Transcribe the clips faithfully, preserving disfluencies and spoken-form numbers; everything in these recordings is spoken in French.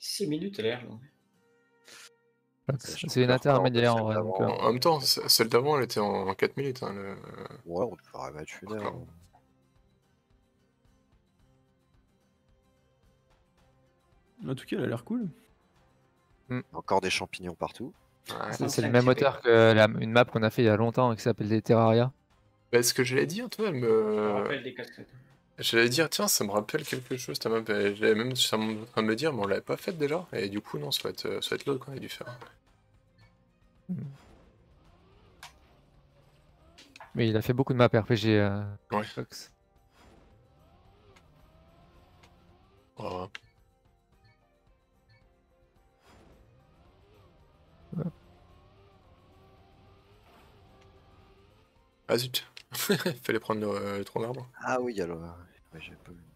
six minutes, elle est longue. C'est une intermédiaire en vrai, donc heu En même temps, ce celle d'avant, elle était en quatre minutes, hein, le Ouais, on devrait mettre une heure. D'accord. En tout cas, elle a l'air cool. Mmh. Encore des champignons partout. Ouais. C'est c'est le même auteur que la une map qu'on a fait il y a longtemps et qui s'appelle des Terraria. Bah, ce que j'allais dire, toi, elle Ça me me rappelle des casquettes. j'allais dire: «Tiens, ça me rappelle quelque chose ta map», et j'avais même j'étais en train de me dire: «Mais on l'avait pas faite déjà?» et du coup, non, ça va être, heu, ça va être l'autre qu'on a dû faire. Mmh. Mais il a fait beaucoup de maps R P G, heu, Ouais. Fox. Oh. Ouais. Ah zut! Fallait prendre le le tronc d'arbre. Ah oui, il y a le ouais, j'ai pas vu.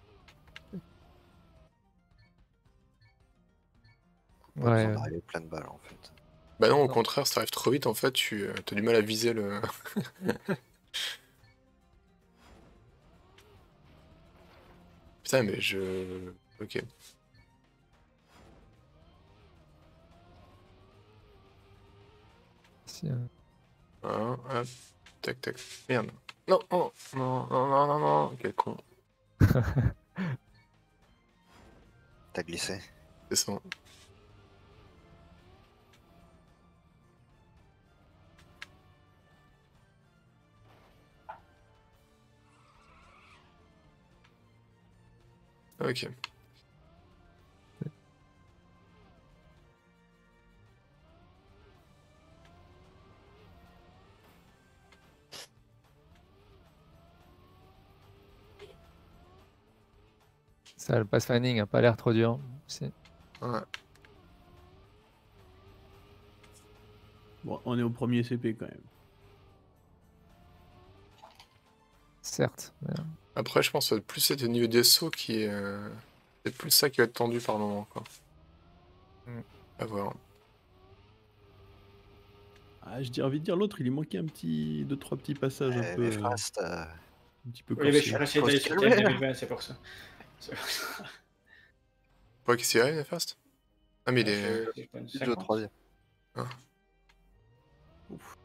Pas Ouais, besoin ouais. d'arriver plein de balles en fait. Bah non, au Non. contraire, si tu arrives trop vite, en fait, tu, heu, tu as du mal à viser le Putain, mais je OK. Si, heu Voilà, hop, tac, tac. Merde. Non, non, non, non, non, non, non, quel con. Tu as glissé? C'est ça. OK. Ça, le pathfinding a pas l'air trop dur, si. Ouais. Bon, on est au premier C P quand même. Certes, mais heu Après, je pense que plus c'est au niveau des sauts qui est, heu, c'est plus ça qui va être tendu par moment, quoi. Mmh. À voir. Ah, j'ai envie de dire l'autre, il lui manquait un petit deux trois petits passages un Eh, peu, mais heu, Fast, heu un petit peu Oui, mais je suis corsés. pressé Faut d'aller se sur calmer, T F là. deux mille vingt, c'est pour ça. C'est pour ça. Quoi, qu'est-ce qu'il arrive, Néfaste? Ah, mais il Ah, est. je je prends une Plus de cinquante. troisième. Ah. Ouf.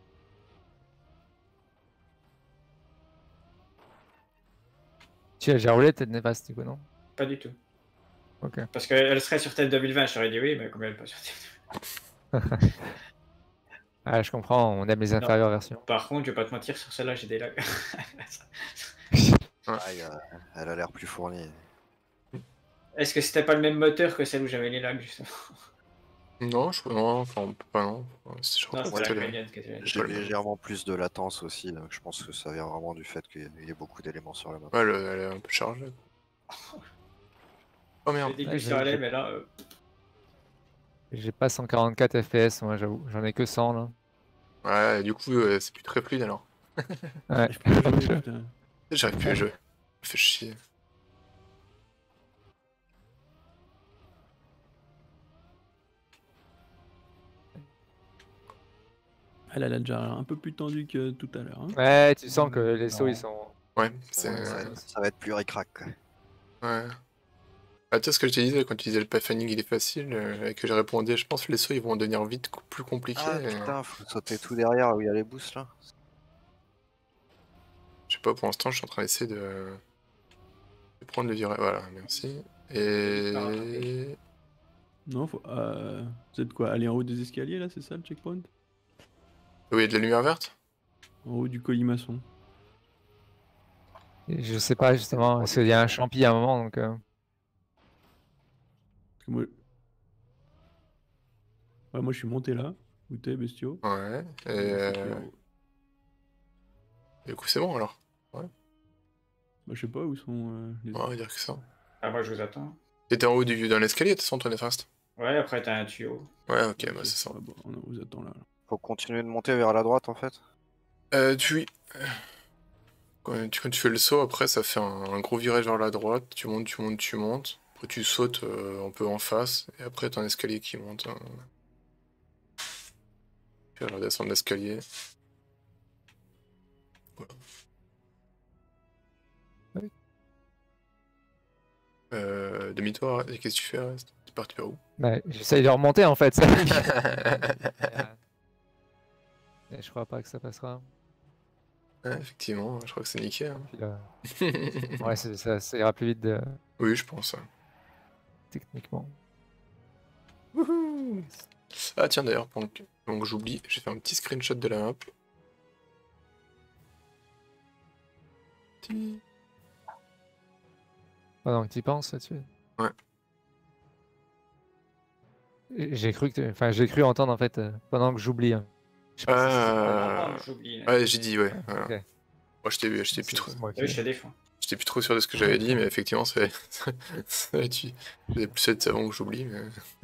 Tu as déjà roulé peut-être Néfaste du coup, non? Pas du tout. OK. Parce qu'elle serait sur T F deux mille vingt, je t'aurais dit oui, mais comme elle est pas sur T F deux mille vingt. Ah, je comprends, on aime les Non. inférieures versions. Par contre, je vais pas te mentir, sur celle-là, j'ai des lags. Ouais. Ah, il y a elle a l'air plus fournie. Est-ce que c'était pas le même moteur que celle où j'avais les lags, justement? Non, je non, enfin, pas non. Je crois Non, pas que c'était la c'était le Canadienne qui était là. J'ai pas le même. légèrement plus de latence aussi, donc je pense que ça vient vraiment du fait qu'il y ait beaucoup d'éléments sur la map. Ouais, le elle est un peu chargée. Oh J'ai merde! dit Ouais, que j'ai ça allait, j'ai mais là, heu j'ai pas cent quarante-quatre F P S moi j'avoue, j'en ai que cent là. Ouais, du coup, heu, c'est plus très fluide alors. Ouais. J'arrive plus à jouer, putain. J'arrive plus à jouer. Ça fait chier. Elle, elle a déjà un peu plus tendu que tout à l'heure, hein. Ouais, tu sens que les sauts ils sont Ouais, Ça c'est. va, ça va Ouais, être ça va être plus ric-rac, quoi. Ouais. Ah, tu sais ce que je te disais quand tu disais le pathfinding il est facile, heu, et que je répondais: «Je pense que les sauts ils vont devenir vite co plus compliqués», Ah et putain, faut sauter tout derrière où il y a les boosts là. je sais pas, pour l'instant, je suis en train d'essayer de de prendre le virage. Voilà, merci. Et Non, faut heu, vous êtes quoi? Aller en haut des escaliers là, c'est ça le checkpoint? oui, il y a de la lumière verte? En haut du colimaçon. Et je sais pas justement, parce qu'il y a un champi à un moment donc heu Parce que moi ouais, moi je suis monté là, où tu es bestiaux. Ouais, et Et c'est plus en heu haut. du coup, c'est bon alors? Ouais. Bah, je sais pas où sont, heu, les Ouais, on va dire que ça. ah, moi, je vous attends. Tu en haut du d'un escalier, de toute façon, toi, Néfaste? Ouais, après, t'as un tuyau. Ouais, OK, OK. bah, c'est ça. Ouais, bah, on vous attend là, alors. Faut continuer de monter vers la droite en fait. Heu, tu oui. Quand tu quand tu fais le saut, après, ça fait un un gros virage vers la droite. Tu montes, tu montes, tu montes. Après, tu sautes, heu, un peu en face, et après, tu as un escalier qui monte, hein. Tu vas redescendre l'escalier. Voilà. Oui. Heu, demi-tour, et qu'est-ce que tu fais, Rest? parti par où? Bah, j'essaye de remonter en fait. Et je crois pas que ça passera. Ouais, effectivement, je crois que c'est niqué. Hein. Puis là... ouais, ça, ça ira plus vite de... Oui, je pense. techniquement. Wouhou. Ah tiens, d'ailleurs, pendant que, pendant que j'oublie, j'ai fait un petit screenshot de la map. Ti- Pendant que tu y penses là-dessus. Ouais. J'ai cru que, enfin, j'ai cru entendre en fait euh, pendant que j'oublie. Hein. Je sais pas si c'est- Ah, Ah, j'oublie. là. ouais, j'ai dit, ouais. Voilà. Ok. Moi, j'étais j'étais plus C'est- trop, c'est moi qui- Oui, je te défends. j'étais plus trop sûr de ce que j'avais dit, mais effectivement, c'est, ça va être, j'ai plus être avant que j'oublie. Mais...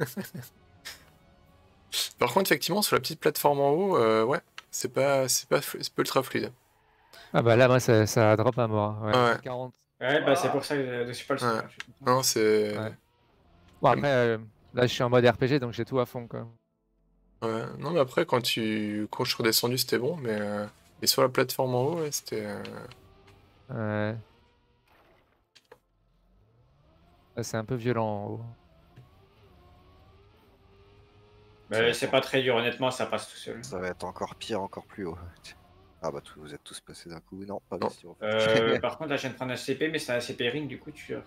Par contre, effectivement, sur la petite plateforme en haut, euh, ouais, c'est pas, c'est pas, flu- c'est pas ultra fluide. Ah bah là, moi, ça, ça drop à mort. Ouais. Ouais. quarante. Ouais, bah c'est pour ça que je suis pas le seul. Ouais. hein, je suis content. Non, c'est, Ouais. Bon après, euh, là, je suis en mode R P G, donc j'ai tout à fond quoi. ouais. Non, mais après, quand tu, quand je suis redescendu, c'était bon, mais, euh, mais sur la plateforme en haut, ouais, c'était. euh, Ouais. Là, c'est un peu violent en haut. Mais c'est pas très dur, honnêtement, ça passe tout seul. Ça va être encore pire, encore plus haut. Ah bah tout- vous êtes tous passés d'un coup. Non, pas Non. question. Euh, par contre, là, je viens de prendre un C P, mais c'est un C P ring, du coup, tu.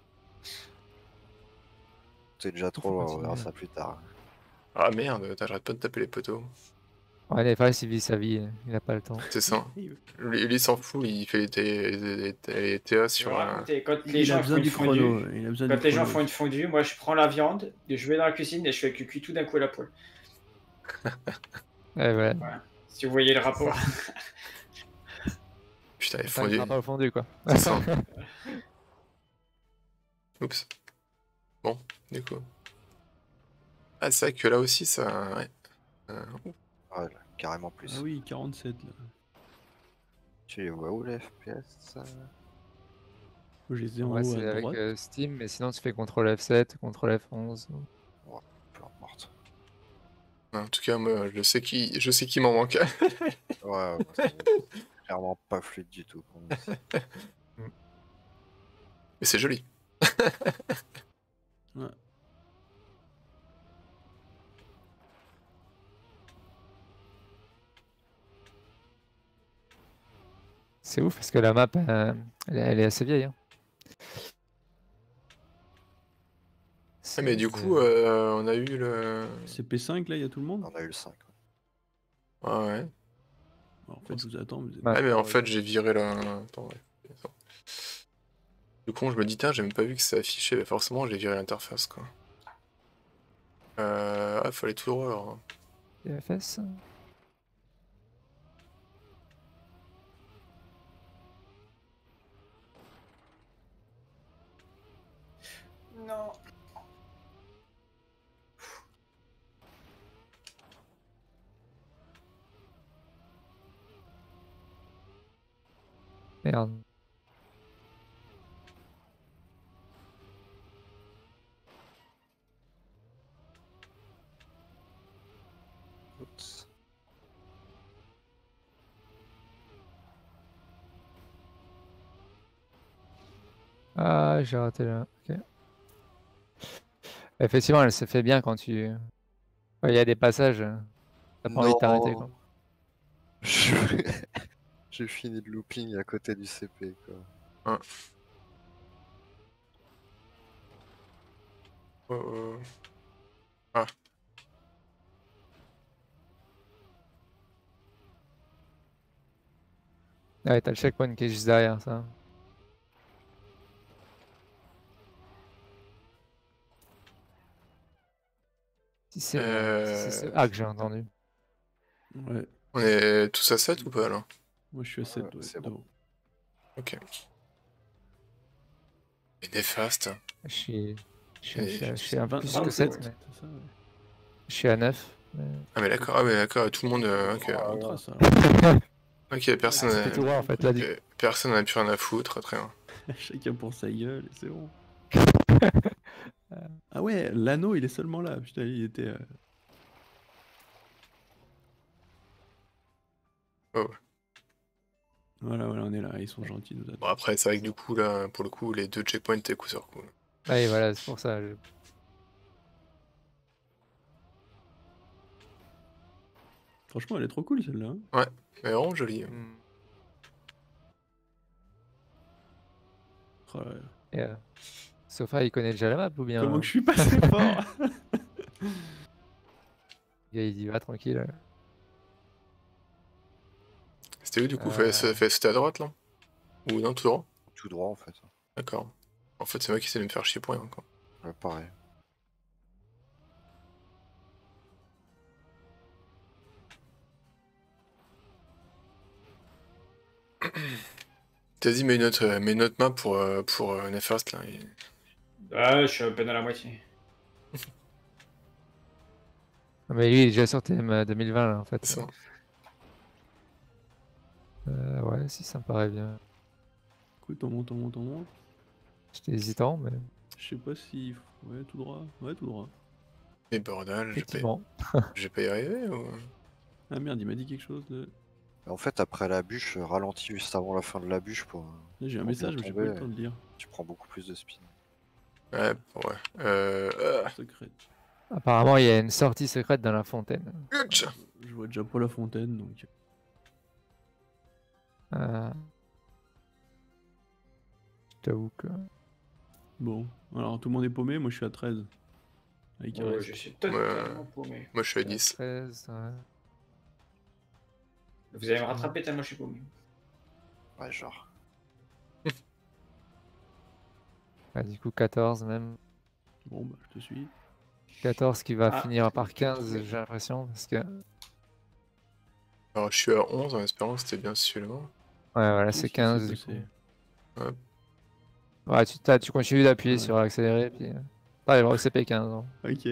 C'est déjà trop Faut loin, on verra continuer. ça plus tard. Ah merde, t'as- j'arrête pas de taper les poteaux. Ouais, les vrais, il vit sa vie, euh, il a pas le temps. C'est ça. Lui, lui s'en fout, il fait les, T- les, les- les T A Je sur vais un. raconter, quand les Il gens a font besoin une du fondue, chrono. Il a besoin quand du les gens chrono. font une fondue, moi, je prends la viande, je vais dans la cuisine et je fais cuit tout d'un coup à la poêle. Ouais, voilà. Si vous voyez le rapport. Putain, il est Enfin, il fondu. sera pas au fondu quoi. C'est ça. Oups. Bon, du coup. Ah, c'est vrai que là aussi, ça. Ouais. Euh, Ouais, là, carrément plus. Ah oui, quarante-sept là. Tu les vois où les F P S ça Moi, je les ai en Ouais, haut c'est à avec droite. euh, Steam, mais sinon tu fais contrôle F sept, contrôle F onze. Peu importe. En tout cas, moi, je sais qui, je sais qui m'en manque. Ouais, ouais, c'est clairement pas fluide du tout pour nous ici. Mais c'est joli. Ouais. C'est ouf parce que la map, euh, elle, est- elle est assez vieille. Hein. Ah, mais du coup, euh, on a eu le. C P cinq là, il y a tout le monde. On a eu le cinq. ouais. Ah ouais. Alors, en fait, je vous attends. Vous êtes... Ouais. Ah, mais en fait, j'ai viré la. Attends, ouais. Attends. Du coup, je me dis, tiens, j'ai même pas vu que ça affichait. Mais forcément, j'ai viré l'interface, quoi. Euh... Ah, fallait tout droit, alors. F S. Non. Merde. Oups. Ah, j'ai raté là. Ok. Effectivement, elle se fait bien quand tu. Ouais, il y a des passages. euh, T'as pas envie de t'arrêter quoi. Je- J'ai fini le looping à côté du C P quoi. Oh, oh. Ah. Ouais, t'as le checkpoint qui est juste derrière ça. Si c'est Euh, si c'est A que j'ai entendu. Ouais. On est tous à sept ou pas, là? Moi, je suis à sept. Ouais, Ouais, c'est bon. devant. Ok. Et néfaste. Je suis. Je suis, Et je suis, je C'est suis un peu vingt- plus que vingt-sept, sept, ouais, mais c'est ça, ouais. je suis à neuf. mais- Ah, mais d'accord, ah, mais d'accord, tout le monde. euh, ok, On trace, ça. ok, personne. C'était tout droit en fait là du ok, personne n'a plus rien à foutre, très bien. Chacun pour sa gueule, et c'est bon. Ah ouais, l'anneau, il est seulement là. Putain, il était. euh, Oh. Voilà, voilà, on est là. Ils sont gentils, nous Bon, attendent. après, c'est vrai que du coup, là, pour le coup, les deux checkpoints étaient coup sur coup. Ouais, voilà, c'est pour ça. je- Franchement, elle est trop cool celle-là. hein. Mais vraiment jolie. hein. Hmm. Oh là là. Et, euh, Sofa, il connaît déjà la map ou bien Comment que je suis passé fort le gars, il y va tranquille. C'était où du coup? Euh. Fait- fait- C'était à droite là? Ou non, tout droit? Tout droit en fait. D'accord. En fait, c'est moi qui essaie de me faire chier pour rien. Quoi. Ouais, pareil. Vas-y, mets une autre, euh, mets une autre map pour, euh, pour euh, Nefast là. et- Ah, je suis à peine à la moitié. Mais lui, il est déjà sur T M deux mille vingt là en fait. C'est ça. Euh, ouais, si ça me paraît bien. Écoute, on monte, on monte, on monte. J'étais hésitant, mais Je sais pas si... Ouais, tout droit. Ouais, tout droit. Mais bordel, je vais pas, effectivement. je vais pas y arriver ou... Ah merde, il m'a dit quelque chose de... Mais en fait, après la bûche, euh, ralentis juste avant la fin de la bûche pour. Là, j'ai un Pour bien message, mais j'ai pas eu le tomber. temps de lire. Tu prends beaucoup plus de spin. Ouais, ouais. Euh... euh, Secret. Apparemment, il y a une sortie secrète dans la fontaine. Utch. Je vois déjà pas la fontaine, donc... Euh... Je t'avoue que. Bon. Alors, tout le monde est paumé, moi je suis à treize. Avec Ouais, Ares. je suis totalement paumé. Moi je suis à dix. treize, ouais. Vous allez me rattraper tellement je suis paumé. Ouais, genre. Ouais, du coup, quatorze même. Bon, bah, je te suis. quatorze qui va Ah. finir par quinze, j'ai l'impression. Parce que. Ouais, Alors je suis à onze en espérant que c'était bien celui-là. voilà, Ouh, c'est ce qui quinze s'est du coup. passé. Ouais, tu, t'as- tu continues d'appuyer Ouais. sur accélérer, puis. euh, T'arrives au C P quinze. hein. Ok.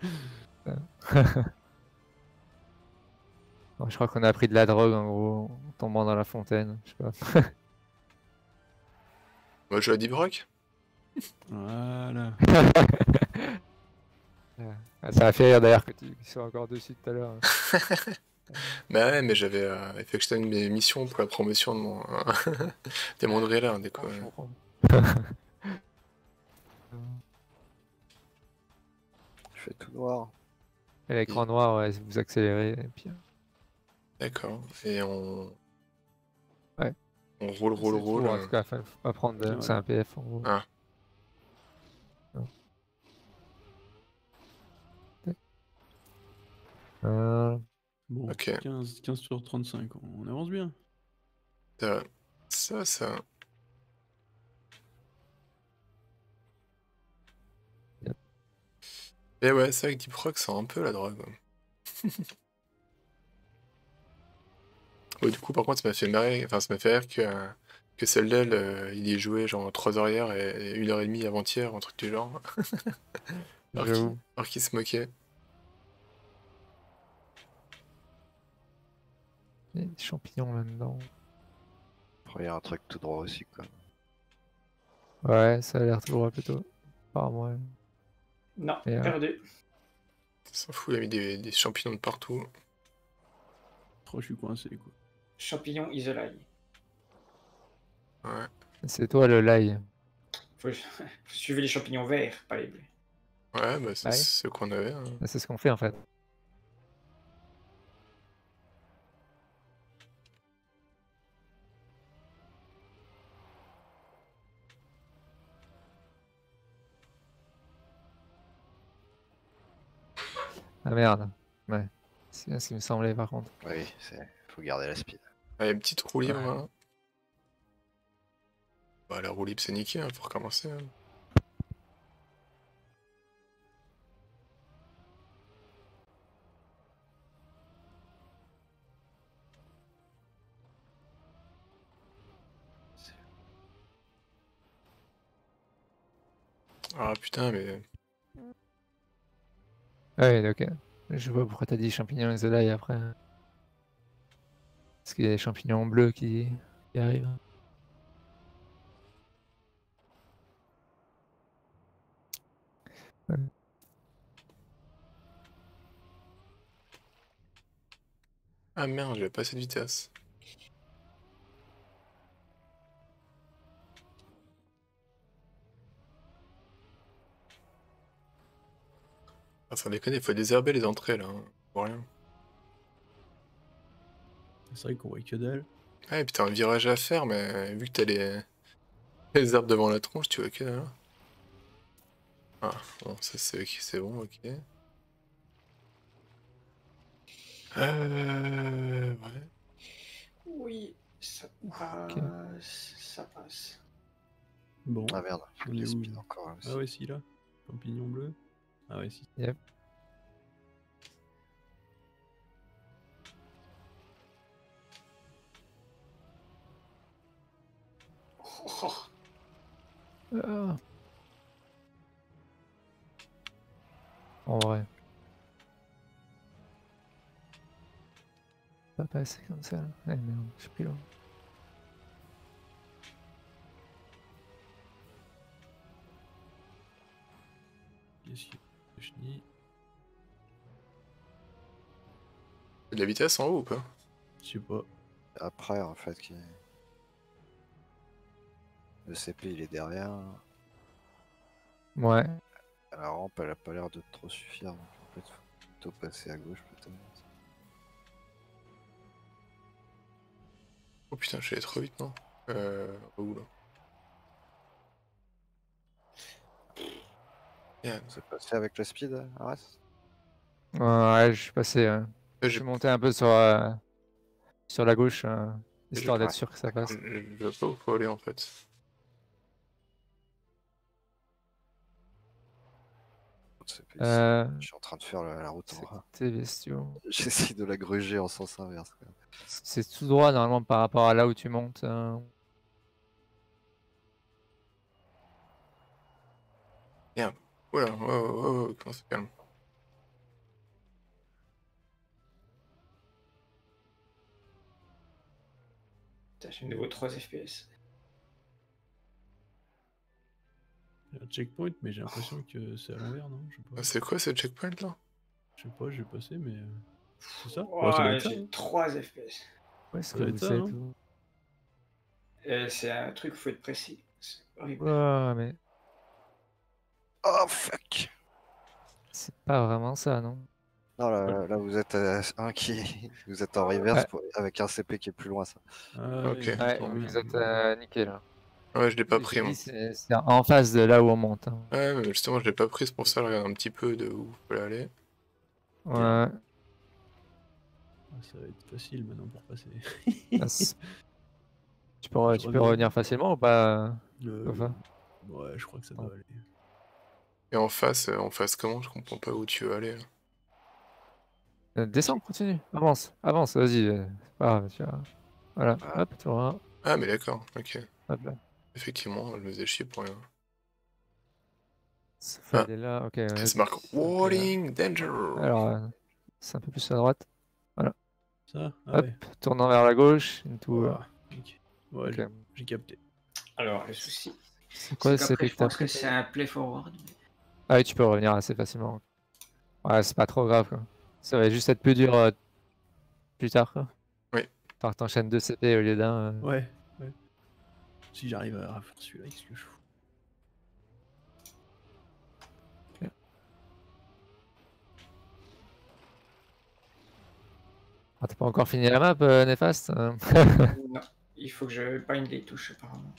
Bon, je crois qu'on a pris de la drogue en gros, en tombant dans la fontaine. Je sais pas. Moi je joue à dix broc. Voilà. Ah, ça a fait rire d'ailleurs que tu sois encore dessus tout à l'heure. Bah ouais, mais j'avais euh, effectué mes missions pour la promotion de mon... des mondes là, des quoi. Je comprends. Je fais tout noir. Et l'écran noir, ouais, vous accélérez. Et puis, euh, D'accord. Et on... Ouais. On roule, roule, c'est tout, roule. en euh. tout cas, faut faut pas prendre. de- Ouais. C'est un P F en gros. Ah. Euh, Bon, Ok. quinze, quinze sur trente-cinq, on on avance bien. Ça, ça, ça. Yep. Et ouais, c'est vrai que Deep Rock, c'est un peu la drogue. Ouais, du coup, par contre, ça m'a fait marrer, enfin, ça m'a fait rire que, euh, que celle-là, euh, il y ait joué genre trois heures hier et une heure et demie avant-hier, un truc du genre. alors qu'il J'avoue. alors qu'il se moquait. Il y a des champignons là-dedans. Après, il y a un truc tout droit aussi, quoi. Ouais, ça a l'air tout droit plutôt. Apparemment, ouais. Non, Et, euh, perdu. Il s'en fout, il a mis des, des champignons de partout. Oh, je suis coincé, quoi. Champignon isolaï. Ouais. C'est toi le lie. Faut... Faut suivre les champignons verts, pas les bleus. Ouais, bah c'est Ouais. ce qu'on avait. hein. C'est ce qu'on fait en fait. Ah merde. Ouais. C'est bien ce qui me semblait par contre. Oui, c'est. Faut garder la speed. Allez, une petite roue libre. Ouais. hein. Bah, la roue libre, c'est niqué, hein, faut recommencer. hein. Ah putain, mais. Ouais, ok. Je vois pourquoi t'as dit champignons et the lie après. Parce qu'il y a des champignons bleus qui, qui arrivent. Ouais. Ah merde, j'avais pas cette vitesse. Ah, sans déconner, il faut désherber les entrées là. hein. Pour rien. C'est vrai qu'on voit que dalle. Ah, et puis t'as un virage à faire, mais vu que t'as les... les arbres devant la tronche, tu vois que dalle. Ah, bon, ça c'est ok, c'est bon, ok. Euh... Ouais. Oui, ça passe. Ça passe. Bon, Ah merde, on les est où speeds encore là aussi. Ah ouais, si, là. Champignon bleu. Ah ouais, si. Yep. Oh, Ah. En vrai. Pas passer comme ça. Là. Eh merde, je suis plus loin. Qu'est-ce qu'il y a chenille. T'as de la vitesse en haut ou pas? Je sais pas. Après, en fait, qui... le C P il est derrière. Ouais. La rampe elle a pas l'air de trop suffire, donc en fait faut plutôt passer à gauche peut-être. Oh putain, je suis allé trop vite, non? Euh... Où là? Yeah. C'est passé avec le speed, Arès? Ouais, je suis passé. euh, Euh, Je j'ai- suis monté un peu sur, euh, sur la gauche, euh, histoire j'ai- d'être sûr que ça passe. Je je vois pas où faut aller en fait. Le C P, Euh, je suis en train de faire la, la route en A. C'était bestiaux. J'essaie de la gruger en sens inverse. Quoi. C'est tout droit normalement par rapport à là où tu montes. euh. Merde. Oula, oh, oh, oh, comment ça calme. putain, j'ai de nouveau trois F P S. Il y a un checkpoint, mais j'ai l'impression que c'est à l'envers, non? Je sais Ah, pas. c'est quoi ce checkpoint là? Je sais pas, j'ai passé, mais. euh, C'est ça? Ouais, Ouais, ça doit être ça. j'ai hein. trois F P S. Où est-ce Ça que doit être vous ça, êtes non vous Euh, c'est un truc, faut être précis. C'est horrible. Ouais, mais Oh fuck! c'est pas vraiment ça, non? Non, là, là, vous êtes euh, un qui. Vous êtes en reverse Ouais. pour- avec un C P qui est plus loin, ça. Ah, Ok. ouais, Ouais, tant vous mieux. êtes euh, niqué là. Ouais, je l'ai pas J'ai pris moi. dit, c'est c'est en face de là où on monte. hein. Ouais, mais justement, je l'ai pas pris, c'est pour ça, je regarde un petit peu de où faut aller. Ouais. Ah, ça va être facile maintenant pour passer. Ah, c'est- tu peux, re- Je tu peux reviens. revenir facilement ou pas? Euh, Enfin. Ouais, je crois que ça doit aller. Et en face, euh, en face comment? Je comprends pas où tu veux aller là. Euh, Descends, continue, avance, avance, vas-y. euh, c'est pas grave, tu vois. Voilà, Ah. hop, tu vois. Ah, mais d'accord, ok. Hop là. Effectivement, je me faisais chier pour rien. Ça faut Ah. aller là, ok. Ça vas-y. se marque Ok, là. Warning, danger! Alors, euh, c'est un peu plus à droite. Ça? Ah Hop, ouais. tournant vers la gauche. Into, euh, Voilà. Ok. Ouais, ok. j'ai- j'ai capté. Alors, le souci, C'est quoi c'est ce C qu'après, P je que t'as pense que pris? c'est un play forward. mais- Ah oui, tu peux revenir assez facilement. Ouais, c'est pas trop grave quoi. Ça va juste être plus dur euh, plus tard quoi. Oui. Par t'enchaînes deux C P au lieu d'un. euh. Ouais, ouais. Si j'arrive à faire celui-là, qu'est-ce que je fous? Ah, t'as pas encore fini la map, euh, Néfaste? euh Non, il faut que je bind les touches apparemment.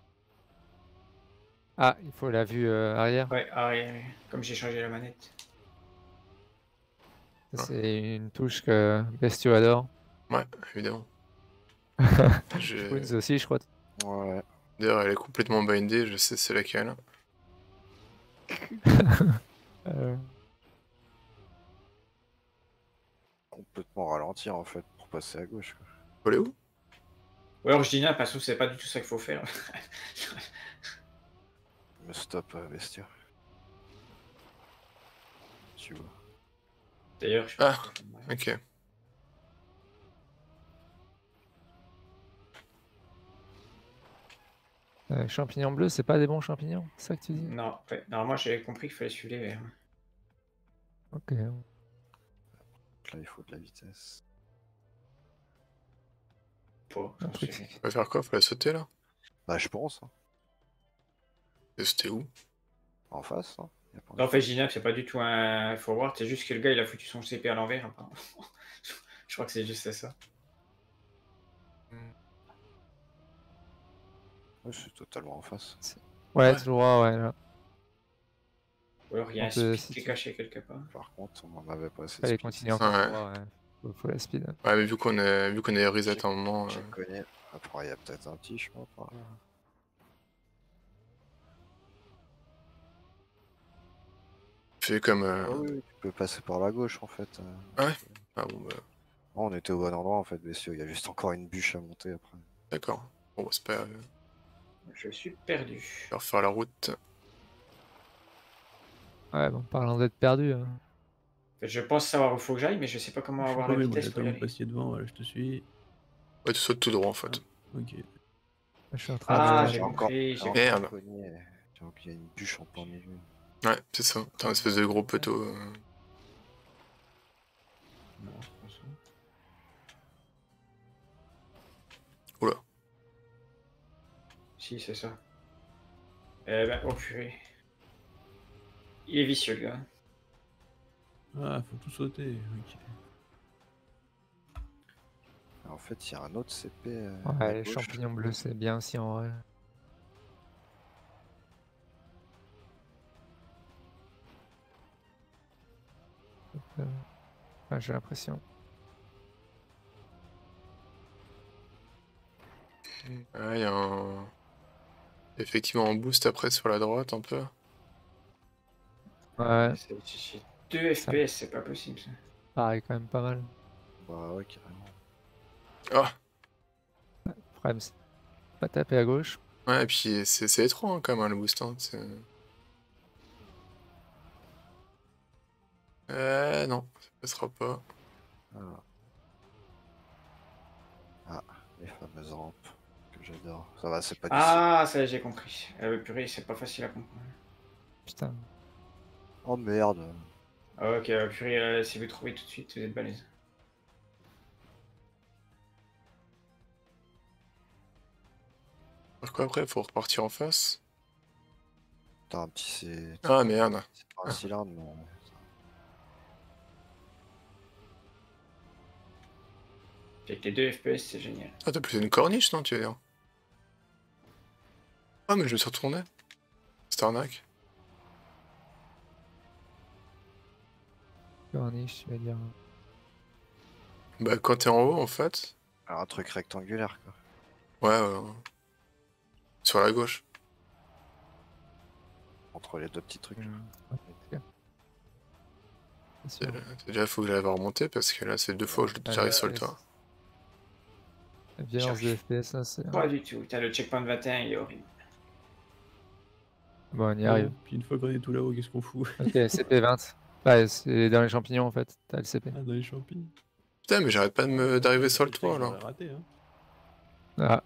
Ah, il faut la vue euh, arrière. Ouais, arrière, comme j'ai changé la manette. Ça, c'est une touche que Bestio adore. Ouais, évidemment. Je- Twins aussi, je crois. Ouais. D'ailleurs, elle est complètement bindée, je sais c'est laquelle. Euh, Complètement ralentir en fait pour passer à gauche. Quoi. Faut aller où? Ou alors je dis non, parce que c'est pas du tout ça qu'il faut faire. Me stop, euh, bestiaire. Tu vois. D'ailleurs, je Ah, ok. euh, champignons bleus, c'est pas des bons champignons, c'est ça que tu dis? Non, ouais, normalement j'avais compris qu'il fallait suivre les verts. Ok. Là il faut de la vitesse. Pas, Ah, j'en sais écoute. rien. On va faire quoi? Faut la sauter là? Bah je pense. Hein. Et c'était où? En face. Hein. Y a pas Non, en fait, Ginap, c'est pas du tout un forward, c'est juste que le gars il a foutu son C P à l'envers. apparemment. Je crois que c'est juste ça. Ouais, c'est totalement en face. Ouais, Ouais. toujours droit, ouais. Là. Ou alors il y a On un peut- speed si qui est tu- caché quelque part. Par contre, on en avait pas assez de Fallait speed, continuer c'est ça. encore Ouais. tout droit, ouais. Faut, faut la speed. Ouais, mais vu qu'on est, vu qu'on est reset J'ai- à un moment, J'ai euh, cogné. Après, il y a peut-être un petit chemin par là. fait comme. euh, Ah oui, oui, tu peux passer par la gauche en fait. euh. Ah ouais Ah bon, bah, Oh, on était au bon endroit en fait, messieurs. Il y a juste encore une bûche à monter après. d'accord. Bon, c'est pas grave. Je suis perdu. Je vais refaire la route. Ouais, bon, parlant d'être perdu. hein. Je pense savoir où faut que j'aille, mais je sais pas comment Je suis avoir la paumé, moi, vitesse pour j'attends y que vous aller. passiez devant, voilà, je te suis. Ouais, tu sautes tout droit en fait. Ok. Je suis en train Ah, de. j'ai encore, compris, j'ai j'ai encore Merde. cogné. Donc il y a une bûche en plein milieu. Ouais, c'est ça. T'as un espèce de gros poteau. euh. Non, c'est pas ça. Oula. Si, c'est ça. Eh ben, oh purée. Il est vicieux, le gars. Ah, faut tout sauter. Ok. En fait, il y a un autre C P. euh, à Ouais, les gauche. champignons bleus, c'est bien aussi en vrai. Euh, ouais, j'ai l'impression. Ouais, il y a un. Effectivement, un boost après sur la droite un peu. Ouais, C'est- c'est- c'est deux F P S, c'est pas possible ça. pareil, quand même pas mal. Bah ouais, carrément. Ah Frames, pas taper à gauche. Ouais, et puis c'est c'est étroit hein, quand même hein, le boost. Hein, c'est- euh, non, ça passera pas. Ah. Ah, les fameuses rampes que j'adore. Ça va, c'est pas du Ah, ça y est, j'ai compris. Euh, purée, c'est pas facile à comprendre. Putain. ciel. Oh merde. Ah, ok, euh, purée, euh, si vous trouvez tout de suite, vous êtes balèze. Par quoi après, faut repartir en face. T'as un petit C. Ah merde. C'est pas un cylindre, mais. Avec les deux F P S, c'est génial. Ah, t'as plutôt une corniche, non, tu veux dire? Ah, mais je me suis retourné. C'était arnaque. Corniche, tu vas dire. Bah, quand t'es en haut, en fait. Alors, un truc rectangulaire, quoi. Ouais, ouais. ouais. Sur la gauche. Entre les deux petits trucs. Ouais, en tout cas. C'est Euh, sûr. Déjà, faut que j'aille remonter parce que là, c'est deux fois que je- Ouais, j'arrive ouais, sur le ouais, toit. La violence de J'arrive. F P S, là, c'est. Pas du tout. T'as le checkpoint vingt et un, il est horrible. Bon, on y Bon, arrive. puis une fois qu'on est tout là-haut, qu'est-ce qu'on fout? Ok, C P vingt. Ouais, c'est dans les champignons en fait, t'as le C P. Ah, dans les champignons. Putain, mais j'arrête pas de me- d'arriver sur le Je sais toit, que là. j'aurais raté, hein. Ah,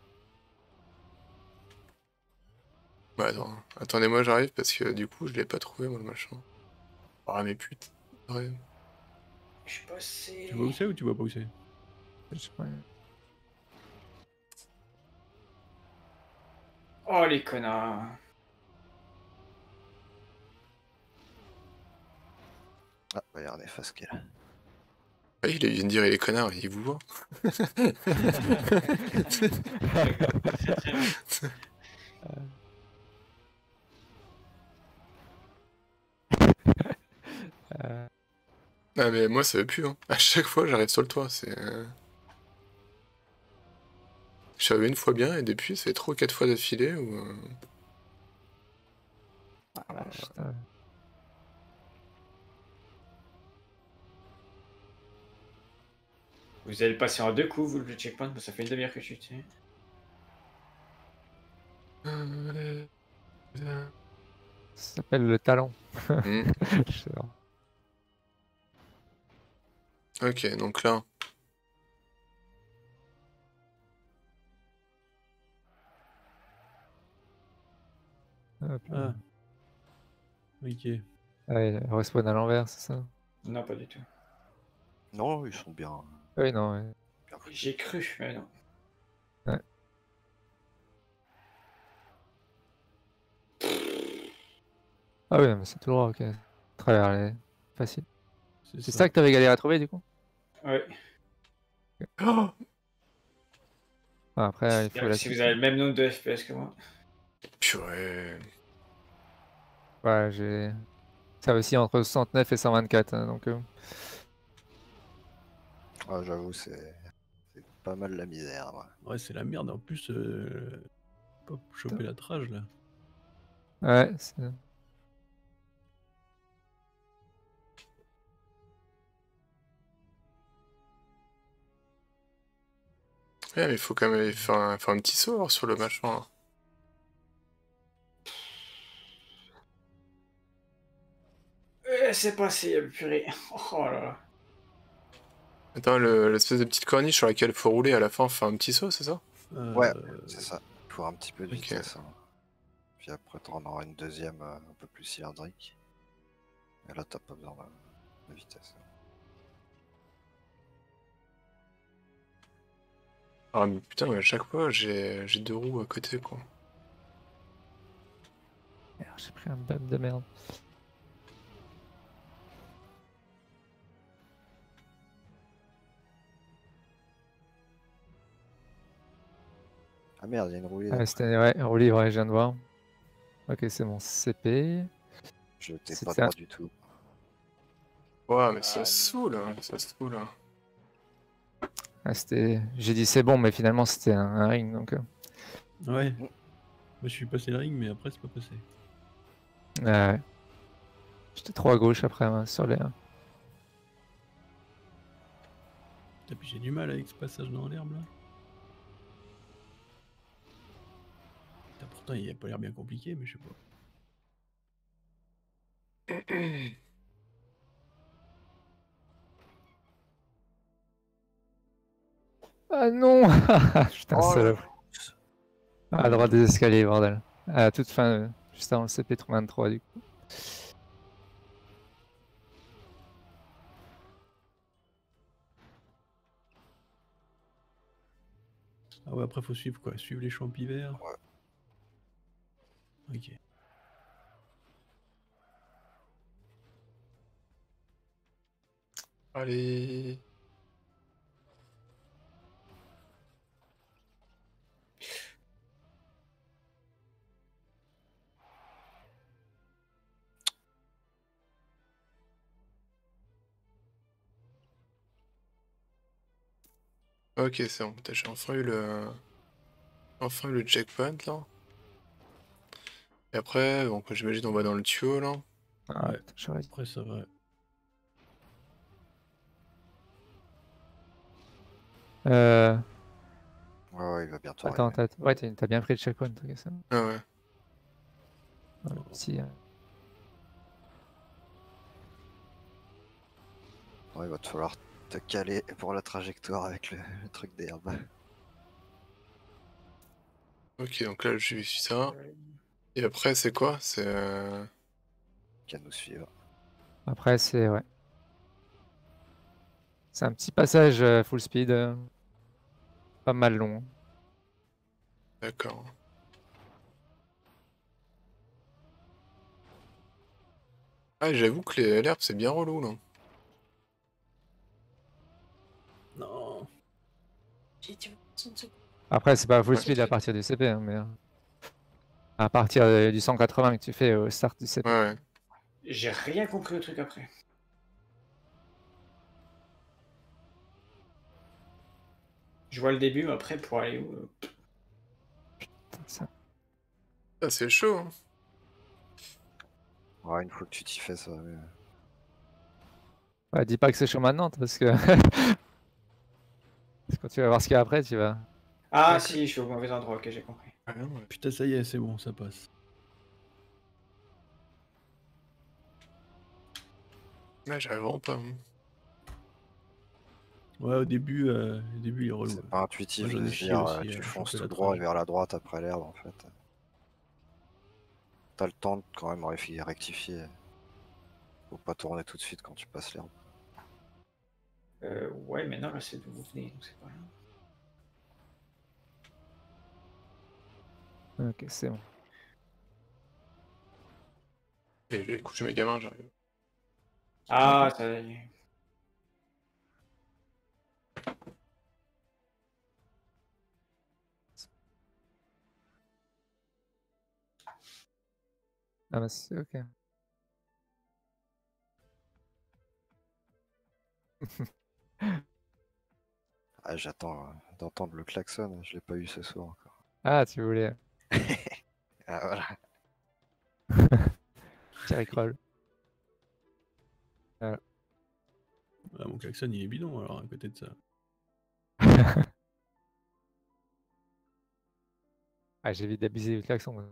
Ouais, attends. Attendez-moi, j'arrive parce que du coup, je l'ai pas trouvé, moi, le machin. Ah, mais putain. Ouais. Je suis passé. Tu vois où c'est ou tu vois pas où c'est? je- ouais. Oh, les connards. Ah, bah, il y a un efface qui est là. Ah, il vient de dire, il est connard, il vous voit. Euh, Ah, mais moi, ça veut plus, hein. À chaque fois, j'arrive sur le toit, c'est... euh, Je suis arrivé une fois bien, et depuis, c'est trois ou quatre fois d'affilée où... euh, putain. Vous allez le passer en deux coups, vous, le checkpoint, ça fait une demi-heure que je suis dessus. Ça s'appelle le talent. Hmm. Je sais pas. Ok, donc là... Hop là. Ah. Ok. Ah ouais, respawn à l'envers, c'est ça? Non, pas du tout. Non, ils sont bien. Oui, non, ouais. bien foutus. J'ai cru, mais non. Ah oui, non, mais c'est tout droit, ok. Travers les. Facile. C'est ça que t'avais galéré à trouver du coup? Ouais. Oh Enfin, après, il faut la Si vous avez le même nombre de F P S que moi. Purée. Ouais, j'ai ça aussi entre soixante-neuf et cent vingt-quatre, hein, donc euh, Ah, j'avoue, c'est c'est pas mal la misère. Ouais. Ouais, c'est la merde. En plus, euh... pas choper la trage là. ouais, c'est- Ouais, mais il faut quand même faire un, faire un petit saut alors, sur le machin. Là. Euh, c'est passé, purée. Oh là là. Attends, le- l'espèce de petite corniche sur laquelle il faut rouler à la fin, faire un petit saut, c'est ça? Euh... Ouais, c'est ça. Il faut un petit peu de Ok. vitesse. Hein. Puis après, tu en auras une deuxième euh, un peu plus cylindrique. Et là, t'as pas besoin de, de vitesse. Ah mais putain, mais à chaque fois, j'ai j'ai deux roues à côté, quoi. Merde, j'ai pris un bug de merde. Ah merde, il y a une roulée. Ouais, d'après. c'était ouais, roue libre, ouais, je viens de voir. Ok, c'est mon C P. Je t'ai c'est pas ça. droit du tout. Ouais, mais ça se saoule, hein, ça se saoule. Hein. Ah, c'était... J'ai dit c'est bon, mais finalement c'était un, un ring, donc... euh, Ouais. Moi, je suis passé le ring, mais après, c'est pas passé. ouais, ouais. J'étais trop à gauche après, hein, sur les... Putain, puis j'ai du mal avec ce passage dans l'herbe là. Putain, pourtant, il a pas l'air bien compliqué, mais je sais pas. Ah non. Putain, Oh là salope. À droite des escaliers, bordel. À la toute fin, euh, juste avant le C P vingt-trois, du coup. Ah ouais, après, faut suivre quoi? Suivre les champis verts. Ouais. Ok. Allez. Ok, c'est bon, putain, j'ai enfin eu le... Enfin eu le checkpoint, là. Et après, bon, j'imagine on va dans le tuyau, là. Ah, Ouais. putain, j'aurais dit. Après, ça va. Euh... Ouais, ouais, il va bientôt Attends, arriver. t'as ouais, t'as t'as bien pris le checkpoint, ok, ça. Ah ouais. Ouais, le petit, euh, Ouais, il va te falloir te caler pour la trajectoire avec le, le truc d'herbe. Ok, donc là, j'ai vu ça. Et après, c'est quoi? C'est... euh, Qu'à nous suivre. Après, c'est... Ouais. C'est un petit passage euh, full speed. euh, Pas mal long. D'accord. Ah, j'avoue que les- l'herbe, c'est bien relou, là. Non. Après, c'est pas full Ouais. speed à partir du C P, hein, mais... euh, À partir euh, du cent quatre-vingts que tu fais au start du C P. Ouais, ouais. J'ai rien compris au truc après. Je vois le début, mais après, pour aller où euh, Putain, ça- Ah, c'est chaud, hein. Ouais, une fois que tu t'y fais, ça va mieux. Ouais, dis pas que c'est chaud maintenant, parce que... parce que quand tu vas voir ce qu'il y a après, tu vas... Ah si, je suis au mauvais endroit, ok, j'ai compris. Ah, non, ouais. Putain, ça y est, c'est bon, ça passe. Ouais, j'arrive vraiment pas. hein. Ouais, au début, euh, au début, il est relou. C'est pas intuitif Moi, j'en de ai se chié dire aussi, euh, euh, tu choper fonces la tout droit et trage. vers la droite après l'herbe en fait. T'as le temps de quand même réfi- rectifier. Faut pas tourner tout de suite quand tu passes l'herbe. Euh, ouais, mais non, là, c'est d'où vous venez, donc c'est pas là. Ok, c'est bon. Et j'ai couché mes gamins, j'arrive. Ah, ça y est. Ah bah c'est ok. Ah, j'attends euh, d'entendre le klaxon, je l'ai pas eu ce soir encore. Ah, tu voulais. Ah voilà. Thierry Kroll. Ah, mon klaxon il est bidon alors à côté de ça. Ah, j'évite d'abuser du klaxon. moi.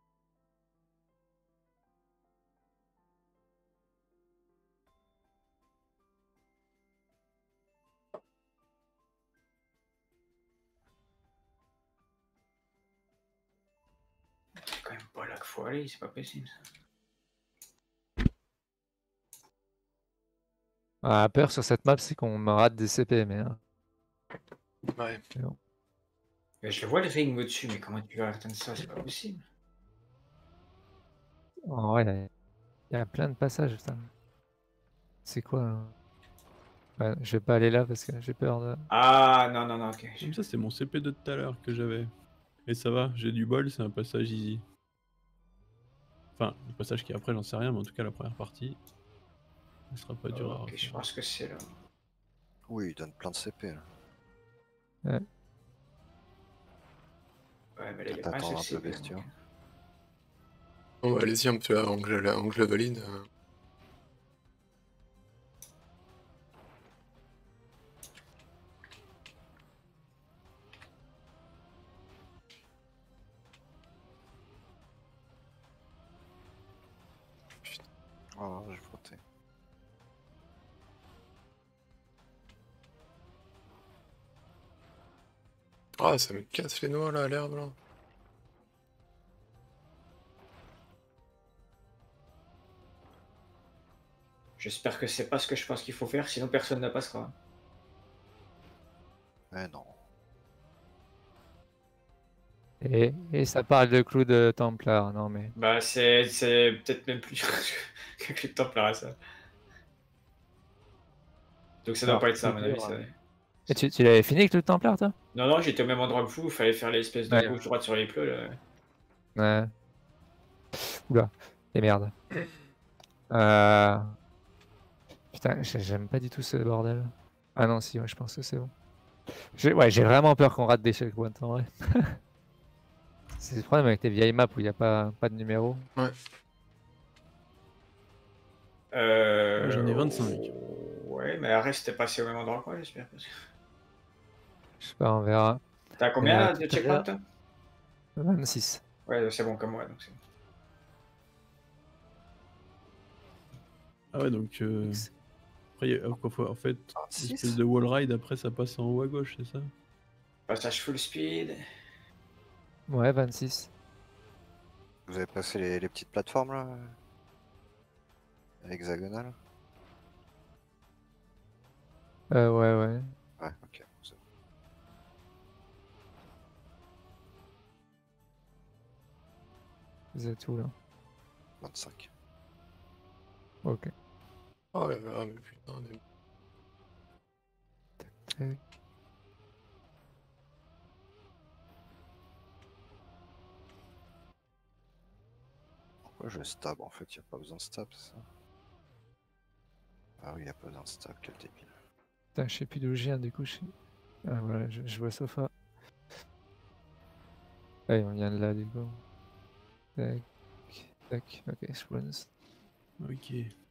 C'est quand même pas là qu'il faut aller, c'est pas possible. Ah, la peur sur cette map, c'est qu'on me rate des C P, mais. hein, Ouais. mais bon. Mais je le vois le ring au-dessus, mais comment tu vas atteindre ça? C'est pas possible. En vrai, il y a- il y a plein de passages, putain. C'est quoi là Ouais, je vais pas aller là parce que j'ai peur de. Ah non, non, non, ok. Comme ça c'est mon C P de tout à l'heure que j'avais. Et ça va, j'ai du bol, c'est un passage easy. Enfin, le passage qui est après j'en sais rien, mais en tout cas la première partie, elle sera pas dure à Ok, je refaire. pense que c'est là. Oui, il donne plein de C P là. Ouais, mais là, il y a Peut-être pas un attendre seul un peu C P. bestiaux. donc. Bon, bah, allez-y un peu avant que je, avant que je le valide. euh. Oh, j'ai frotté. Ah, ça me casse les noix là, à l'herbe là. J'espère que c'est pas ce que je pense qu'il faut faire, sinon personne ne passera. Eh non. Et, et ça parle de clou de Templar, non mais. Bah, c'est c'est peut-être même plus dur que le Templar, ça. Donc ça doit Alors, pas être ça, à plus mon avis. dur, Ça... hein. Et tu, tu l'avais fini avec le Templar, toi Non, non, j'étais au même endroit que vous, il fallait faire l'espèce de Ouais. gauche-droite sur les plots. Là. Ouais. Oula, et merde. Euh... Putain, j'ai- j'aime pas du tout ce bordel. Ah non, si, ouais, je pense que c'est bon. J'ai ouais, j'ai vraiment peur qu'on rate des checkpoints en vrai. C'est le problème avec les vieilles maps où il n'y a pas, pas de numéro. Ouais. Euh... Moi, j'en ai vingt-cinq. Ouais, mais reste t'es passé au même endroit quoi, j'espère. parce que- Je sais pas, on verra. T'as Euh, combien là, de tout à checkpoints l'heure, toi? vingt-six. Ouais, c'est bon comme moi. Donc c'est bon. Ah ouais donc euh... X. après, il y a- quoi, faut- en fait, six l'espèce de wall ride après ça passe en haut à gauche, c'est ça? Passage full speed. Ouais, vingt-six. Vous avez passé les, les petites plateformes là hexagonales? Euh, ouais, ouais. Ouais, ok. c'est bon. Vous êtes où là? vingt-cinq. Ok. Oh là là, mais putain. mais- Tac. Pourquoi je stab? En fait, il n'y a pas besoin de stab, c'est ça? Ah oui, il n'y a pas besoin de stab, quel débile. Putain, je sais plus d'où je viens du coup. Je... Ah voilà, je, je vois Sofa. Ouais, on vient de là du coup. Tac. Tac. Ok, spawns. Ok.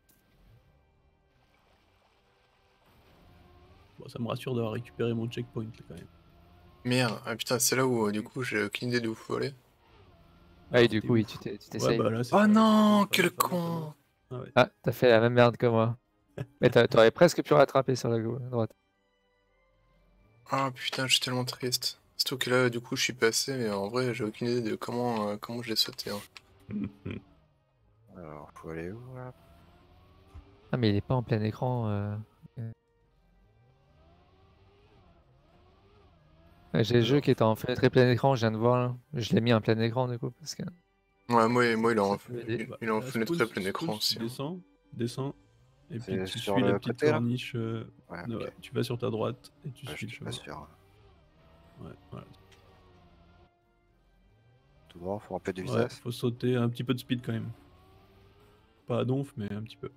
Bon, ça me rassure d'avoir récupéré mon checkpoint là, quand même. Merde, ah putain, c'est là où euh, du coup j'ai aucune idée d'où faut aller. Ah, et Ah, du t'es coup, oui, ouf. tu t'es- tu Ouais, t'essayes. bah là, c'est Oh ça. non, Fallait- quel fallait pas con! voir. Ah ouais. Ah, t'as fait la même merde que moi. Mais t'a- t'aurais presque pu rattraper sur la gau- droite. Ah putain, je suis tellement triste. Surtout que là, du coup, je suis passé, mais en vrai, j'ai aucune idée de comment, euh, comment je l'ai sauté. hein. Alors, faut aller où là? Ah, mais il est pas en plein écran. euh. Ouais, j'ai le jeu Alors, qui était en fenêtre et plein écran, je viens de voir là. Je l'ai mis en plein écran du coup parce que. Ouais, moi, moi il est en, Ça peut aider. il, bah, il est en là, fenêtre Spawns- plein écran Spawns, aussi. tu hein. descends, descends, et puis C'est tu sur suis la le petite côté, là corniche. euh, Ouais, ouais, ok. tu vas sur ta droite et tu Ouais, suis le j'étais pas chemin. sûr. Ouais, voilà. Tout droit, faut un peu de Ouais, vitesse. faut sauter un petit peu de speed quand même. Pas à donf, mais un petit peu.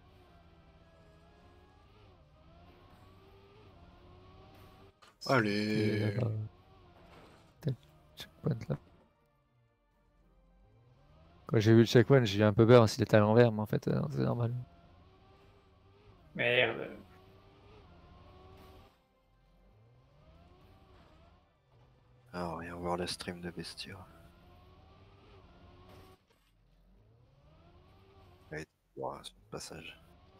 Et Allez. là-bas, peut-être checkpoint là. Quand j'ai vu le checkpoint, j'ai eu un peu peur s'il était à l'envers, mais en fait, euh, non, c'est normal. Merde. Alors, viens voir le stream de Bestiaux. Et voilà, sur le passage.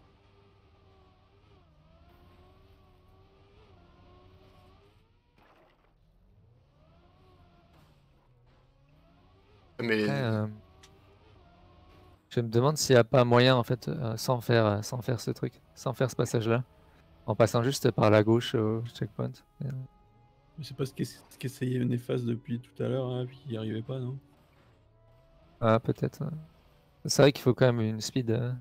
Mais Après, euh, je me demande s'il n'y a pas moyen, en fait, euh, sans faire, euh, sans faire ce truc, sans faire ce passage-là, en passant juste par la gauche au checkpoint. Et, euh, Mais c'est pas ce qu'ess- ce qu'essayait Néphas depuis tout à l'heure, hein, puis il n'y arrivait pas, non? Ah, peut-être. ouais. C'est vrai qu'il faut quand même une speed euh,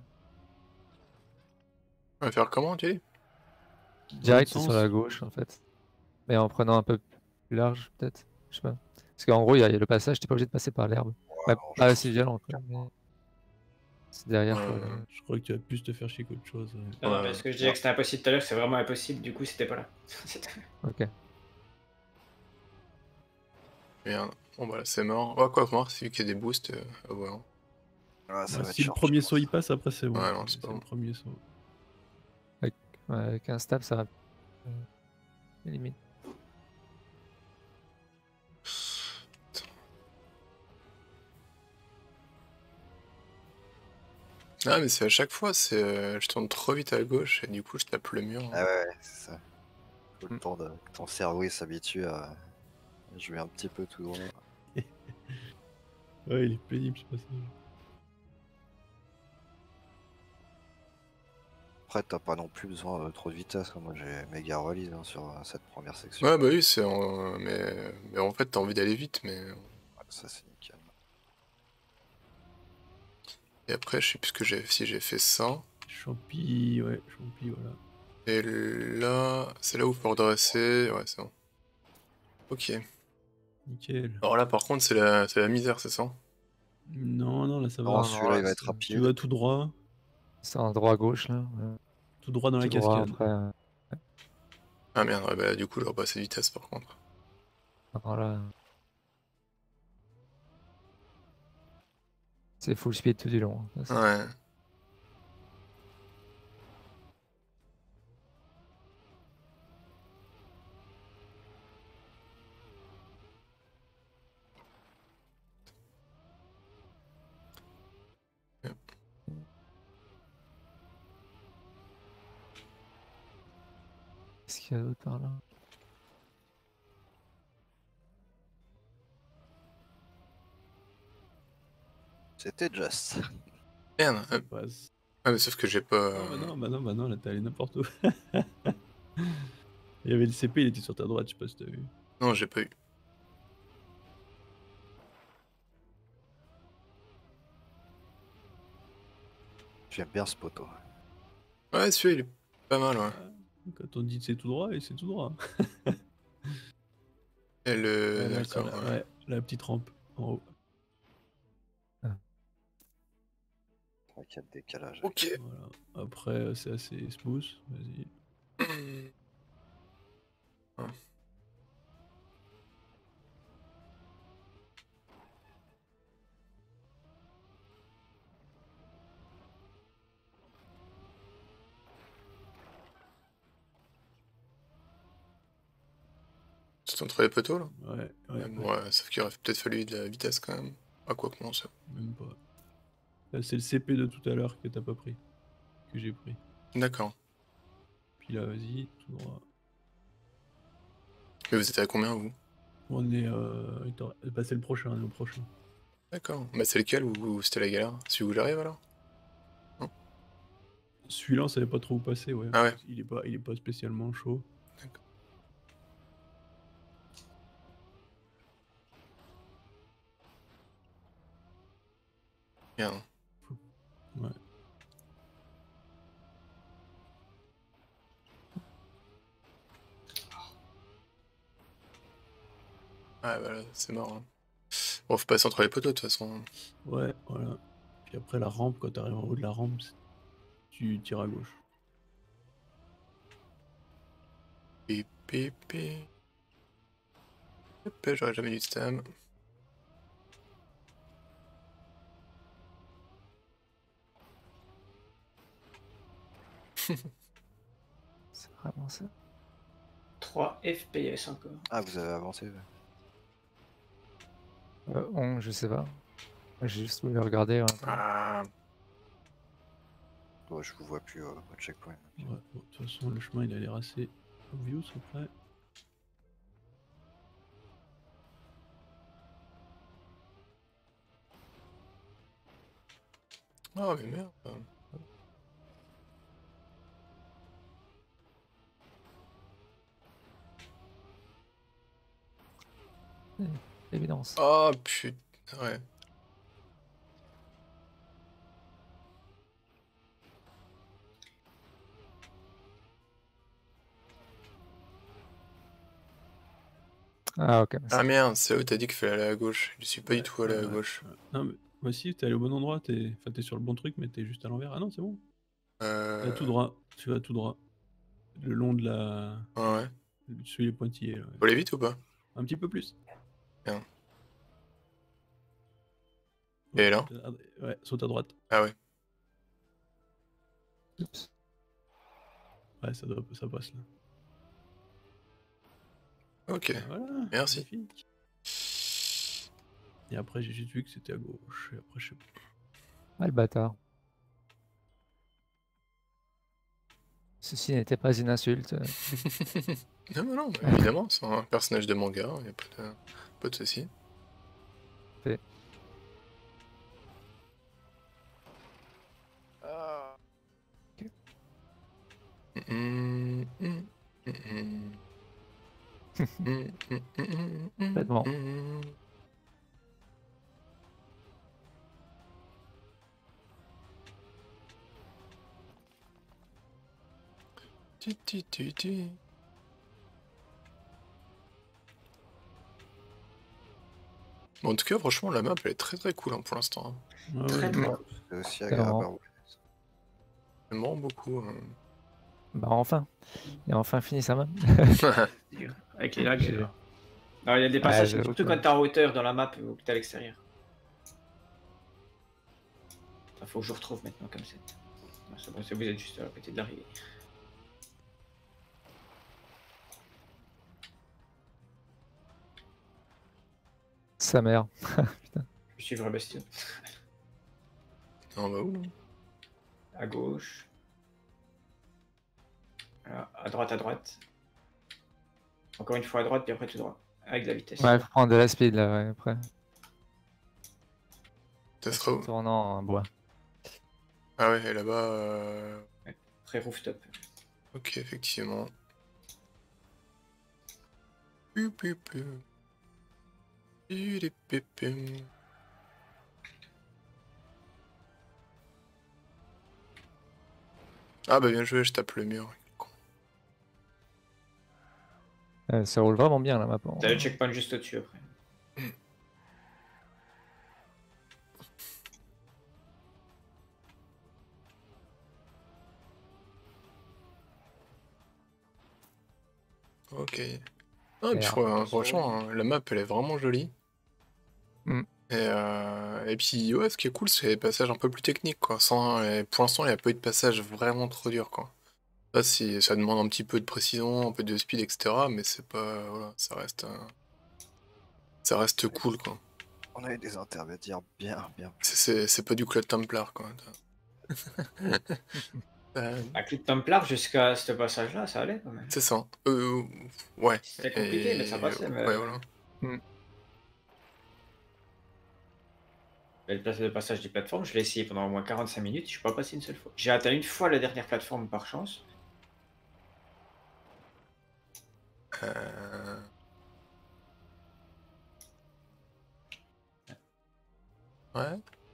on va faire comment, tu dis? Dans direct l'autre sur la sens? gauche, en fait. Mais en prenant un peu plus large, peut-être. Je sais pas. Parce qu'en gros, il y, a il y a le passage, t'es pas obligé de passer par l'herbe. Ouais, Bah, non, je pas pense aussi que violent, quoi. Mais c'est derrière, quoi. Ouais. le- Je crois que tu vas plus te faire chier qu'autre chose. ouais. Non, non, Ouais. parce que je disais que c'était impossible tout à l'heure, c'est vraiment impossible, du coup c'était pas là. C'était- Ok. Merde. Bon bah là c'est mort. Ouais, quoi, mort, c'est vu qu'il y a des boosts. Euh, à voir. Ouais, ça Ouais, va être si le short, premier je saut il pense. passe, après c'est bon. Ouais, non, c'est pas le bon. premier saut. Ouais, avec un stab, ça va. euh, limite. Ah mais c'est à chaque fois, c'est euh, je tourne trop vite à gauche et du coup je tape le mur. Ah ouais, ouais, c'est ça. Faut le Mm. temps de que ton cerveau il s'habitue à jouer un petit peu tout droit. Ouais, il est pénible ce passage. Après, t'as pas non plus besoin de trop de vitesse, hein. Moi j'ai méga release hein, sur euh, cette première section. Ouais bah oui, c'est en... mais... mais en fait t'as envie d'aller vite mais... Ouais, ça c'est nickel. Et après je sais plus ce que j'ai si j'ai fait ça. Champi, ouais, champi, voilà. Et là, c'est là où faut redresser, ouais c'est bon. Ok. Nickel. Alors là par contre c'est la... c'est la misère, c'est ça? Non, non, là ça va. Non, non, celui-là il va là, être c'est- Tu rapide. vas tout droit, C'est en droit à gauche, là. ouais. tout droit dans la Tout droit cascade. après. euh, Ah merde, ouais, bah là, du coup je vais repasser vitesse par contre. non, là. C'est full speed tout du long. hein. Ça, c'est- Ouais. Qu'est-ce qu'il y a d'autre par là? C'était just. Merde, Ça euh, passe. ah mais sauf que j'ai pas... Non, bah non, bah non, bah non, là t'es allé n'importe où. Il y avait le C P, il était sur ta droite, je sais pas si t'as vu. Non, j'ai pas eu. J'aime bien ce poteau. Ouais, celui-là il est pas mal, ouais. Quand on dit c'est tout droit, et c'est tout droit. Et le... Ouais, là, sur D'accord, la, ouais. ouais, la petite rampe en haut. Ouais, qu'il y a de décalage. Ok. Voilà. Après, euh, c'est assez smooth. Vas-y. Ouais. C'est entre les poteaux là? Ouais, ouais, Ouais, ouais, bon, ouais, sauf qu'il aurait peut-être fallu de la vitesse quand même. Ah quoi que non, ça. même pas. Là, c'est le C P de tout à l'heure que t'as pas pris. Que j'ai pris. D'accord. Puis là, vas-y, tout droit. Mais vous étiez à combien vous? On est. Euh... attends, bah, c'est le prochain, on est au prochain. D'accord. Bah c'est lequel ou c'était la galère? Celui où j'arrive alors? Celui-là, on savait pas trop où passer, ouais. Ah ouais. Il est pas, il est pas spécialement chaud. D'accord. Merde. Ouais. Ah bah là, c'est mort. Hein. Bon, faut passer entre les poteaux de toute façon. Ouais, voilà. Puis après, la rampe, quand tu arrives en haut de la rampe, c'est- tu tires à gauche. Pip, pip, pip. Hop, j'aurais jamais dû stam. C'est vraiment ça. trois F P S encore. Ah, vous avez avancé. ouais. Euh, on, je sais pas. J'ai juste voulu regarder. Ouais. Ah, Ouais, je vous vois plus euh, au checkpoint. Ouais, bon, de toute façon, le chemin il a l'air assez obvious après. ah mais merde. Évidence. Ah putain, ouais. Ah, ok. mais Ah c'est- merde, c'est où t'as dit qu'il fallait aller à gauche. Je suis pas du Ouais, tout allé à ouais, gauche. ouais. Non, mais moi aussi, t'es allé au bon endroit, t'es enfin, t'es sur le bon truc, mais t'es juste à l'envers. Ah non, c'est bon. Euh... Là, tout droit, tu vas tout droit. Le long de la. ah ouais. Sur les pointillés. Là, ouais. Faut aller vite ou pas? Un petit peu plus. Bien. Ouais, Et là? saute à- Ouais, saute à droite. Ah ouais. Oups. Ouais, ça, doit... ça passe là. Ok. Voilà. Merci. Magnifique. Et après, j'ai juste vu que c'était à gauche. Et après, je sais pas. Ah, le bâtard. Ceci n'était pas une insulte. non, non, non, évidemment, c'est un personnage de manga, y a pas de, pas de soucis. Fait. Mm, mm, mm, mm. Mm, mm, mm, mm, Complètement. mm. Tu, tu, tu, tu. Bon, en tout cas, franchement, la map elle est très très cool hein, pour l'instant. hein. Ouais, Très ouais. très Ouais, cool. c'est aussi Clairement. agréable. à rouler. J'aime vraiment beaucoup. hein. Bah, enfin. Il a enfin fini sa main. Dur. Avec les lags. J'ai- euh. Alors, il y a des Ouais, passages, j'avoue surtout que- quand t'es en hauteur dans la map ou que t'es à l'extérieur. Il faut que je retrouve maintenant comme c'est. Non, c'est bon, c'est- vous êtes juste à côté de l'arrivée. Sa mère. Je suis vrai bestiau. Non, bah où À gauche. Voilà, à droite, à droite. Encore une fois à droite, puis après tout droit. Avec de la vitesse. Ouais, faut prendre de la speed là, ouais, après. Ça sera où Tournant en bois. Ah ouais, et là-bas. euh, Après rooftop. Ok, effectivement. Pu, pu, pu. Pu, pu, pu, pu. Ah bah bien joué, je tape le mur. Euh, ça roule vraiment bien la map. T'as le checkpoint juste au-dessus après. Ok. Ah, et puis, Merde. ouais, hein, franchement, hein, la map elle est vraiment jolie. Mm. Et, euh, et puis, ouais, ce qui est cool, c'est les passages un peu plus techniques, quoi. Sans, et pour l'instant, il n'y a pas eu de passage vraiment trop dur, quoi. Là, si, ça demande un petit peu de précision, un peu de speed, et cetera. Mais c'est pas. Voilà, ça reste. euh, ça reste cool, quoi. On a eu des intermédiaires bien, bien. C'est- C'est c'est pas du Cloud Templar, quoi. Euh, Avec le Templar jusqu'à ce passage-là, ça allait quand même. c'est ça. Euh, ouais. C'était compliqué, Et- mais ça passait. Mais... Ouais, voilà. Le place de passage des plateformes, je l'ai essayé pendant au moins quarante-cinq minutes, je suis pas passé une seule fois. J'ai atteint une fois la dernière plateforme par chance. Euh... Ouais.